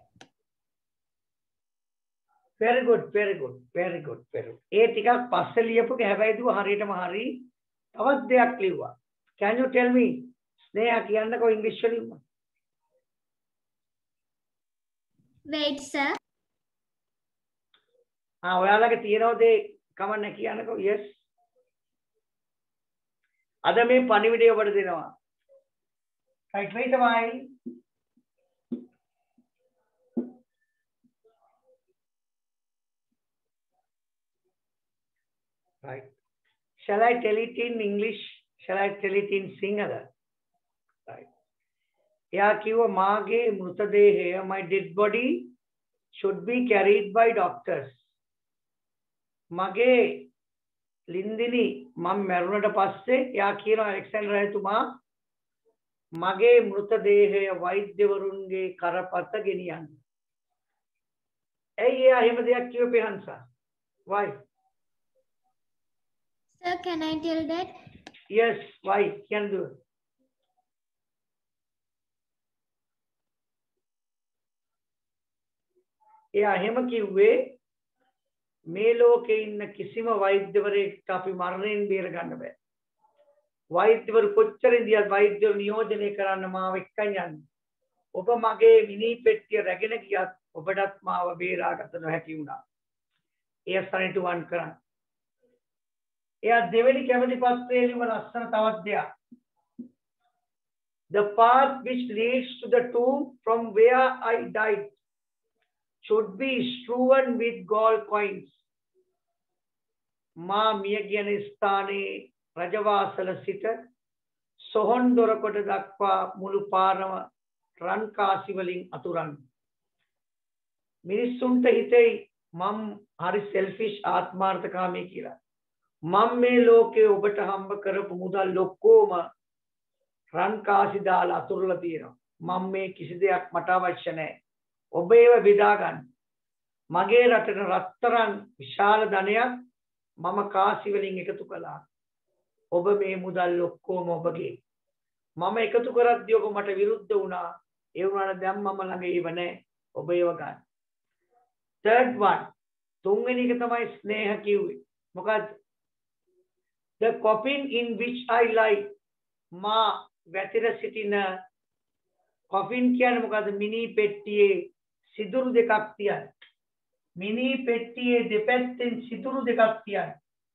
Very good, very good, very good, very good. ඒ ටිකක් පස්සේ ලියපුක හැබැයි දුව හරියටම හරි. තවත් දෙයක් ලිව්වා. Can you tell me? ස්නේහා කියන්නකෝ ඉංග්‍රීසි වලින්ම. Wait, sir. ආ ඔයාලගේ තියෙනවද ඒ කමන්න කියන්නකෝ. Yes. අද මේ පණිවිඩය ඔබට දෙනවා. Right, wait a while. Right. Shall I tell it in English? Shall I tell it in Sinhala? Right. එයා කිව්වා මාගේ මృతදේහය, my dead body should be carried by doctors. මගේ ලින්දිනි මම මැරුණට පස්සේ එයා කියනවා ඇලෙක්සැන්ඩර් රජතුමා මගේ මෘතදේහය වෛද්‍යවරුන්ගේ කරපත ගෙනියන්න. ඇයි එයා එහෙම දෙයක් කියුවේ හංසා? Why? Sir, can I tell that? Yes, why? Can do. එයා එහෙම කිව්වේ මේ ලෝකේ ඉන්න කිසිම වෛද්‍යවරයෙක්ට අපි මරණයෙන් බේර ගන්න බෑ. වෛද්‍යවරු කොච්චර ඉඳියත් වෛද්‍යවරු නියෝජනය කරන්න මාව එක්කන් යන්නේ. ඔබ මගේ මිනි පෙට්ටිය රැගෙන ගියත් ඔබටත් මාව බේරාගත නොහැකි වුණා. එය සනිටුවන් කරන්න. එයා දෙවෙනි කැමති පත්‍රයේ ලියන ලස්සන තවත් දෙයක්. The path which leads to the tomb from where I died should be strewn with gold coins. මා මිය ගියන ස්ථානයේ රජවාසල සිට සොහොන් දොරකොට දක්වා මුළු පාරම රන් කාසි වලින් අතුරන්. මිනිස්සුන්ට හිතෙයි මම හරි selfish ආත්මාර්ථකාමී කියලා. මම මේ ලෝකේ ඔබට හම්බ කරපු මුදල් ඔක්කොම රන් කාසි දාලා අතුරලා තියෙනවා. මම මේ කිසි දෙයක් මට අවශ්‍ය නැහැ. ඔබ ඒව බෙදා ගන්න. මගේ රටට රත්තරන් විශාල ධනයක් මම කාසි වලින් එකතු කළා. ඔබ මේ මුදල් ඔක්කොම ඔබගේ. මම එකතු කරද්දී ඔබ මට විරුද්ධ වුණා. ඒ වුණාට දැන් මම ළඟ ඒව නැහැ. ඔබ ඒව ගන්න. third one තුන්වෙනි එක තමයි ස්නේහ කිව්වේ. මොකද the coffin in which I lie මා වැතිර සිටින coffin කියන්නේ මොකද? මිනි පෙට්ටියේ සිදුරු දෙකක් තියන. මිනි පෙට්ටියේ දෙපැත්තෙන් සිදුරු දෙකක් තියන.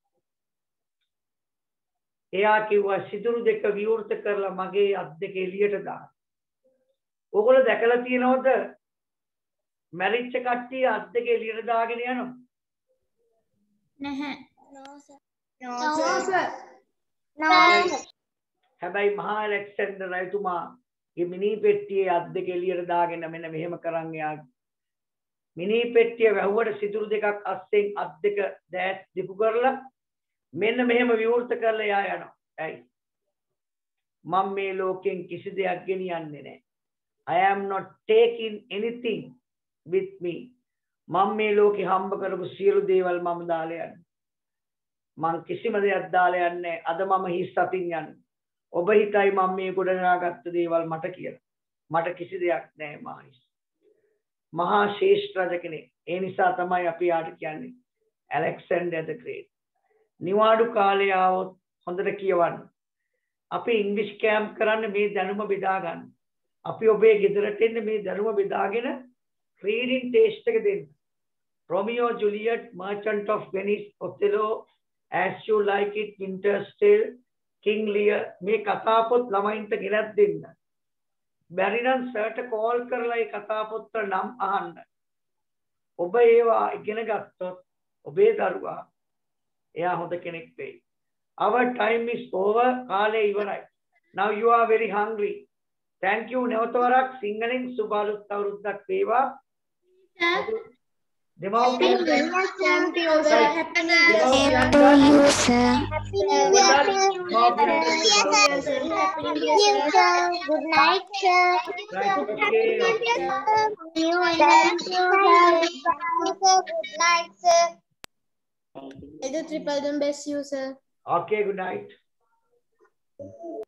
එයා කිව්වා සිදුරු දෙක විවෘත කරලා මගේ අත් දෙක එළියට දාන්න. ඔයගොල්ලෝ දැකලා තියෙනවද? මැරිච්ච කට්ටිය අත් දෙක එළියට දාගෙන යනවා. නැහැ. No, sir. No, sir. No, sir. හැබැයි මහා ඇලෙක්සැන්ඩර් රජතුමා මේ මිනි පෙට්ටියේ අත් දෙක එළියට දාගෙන මෙන්න මෙහෙම කරන් යා. මිනි පෙට්ටිය වැහුවට සිදුරු දෙකක් අස්සෙන් අත් දෙක දැස් දිපු කරලා මෙන්න මෙහෙම විවෘත කරලා යා යනවා. ඇයි? මම මේ ලෝකෙන් කිසි දෙයක් ගෙනියන්නේ නැහැ. I am not taking anything with me. මම මේ ලෝකේ හම්බ කරපු සියලු දේවල් මම දාලා යන්නේ. මං කිසිම දෙයක් දාලා යන්නේ අද මම හිස් අතින් යන්නේ. ඔබ හිතයි මම මේ ගොඩනගාගත්ත දේවල් මට කියලා. මට කිසි දෙයක් නැහැ මහයිස්. මහා ශ්‍රේෂ්ඨ රජ කෙනෙක්. ඒ නිසා තමයි අපි යාට කියන්නේ Alexander the Great. නිවාඩු කාලේ ආවොත් හොඳට කියවන්න. අපි ඉංග්‍රීසි කැම්ප් කරන්න මේ දැනුම බෙදා ගන්න. අපි ඔබේ ගෙදරට එන්න මේ දැනුම බෙදාගෙන රීඩින් ටෙස්ට් එක දෙන්න. Romeo Juliet, Merchant of Venice, Othello, As You Like It, Winter's Tale, King Lear මේ කතා පොත් ළමයින්ට ගෙනත් දෙන්න. බැරි නම් සර්ට කෝල් කරලා ඒ කතා පොත් වල නම් අහන්න. ඔබ ඒවා ඉගෙන ගත්තොත් ඔබේ දරුවා එයා හොඳ කෙනෙක් වෙයි. Our time is over. කාලය ඉවරයි. Now you are very hungry. Thank you. නැවත වරක් සිංහලෙන් සුබ අලුත් අවුරුද්දක් වේවා. දෙමව්පියන් Same to you, sir. Happy New Year. Same to you, sir. Happy New Year to you, sir. Happy New Year, sir. Good night, sir. Happy New Year, sir. New Year, sir. Good night, sir. I do triple them best you, sir. Okay, good night.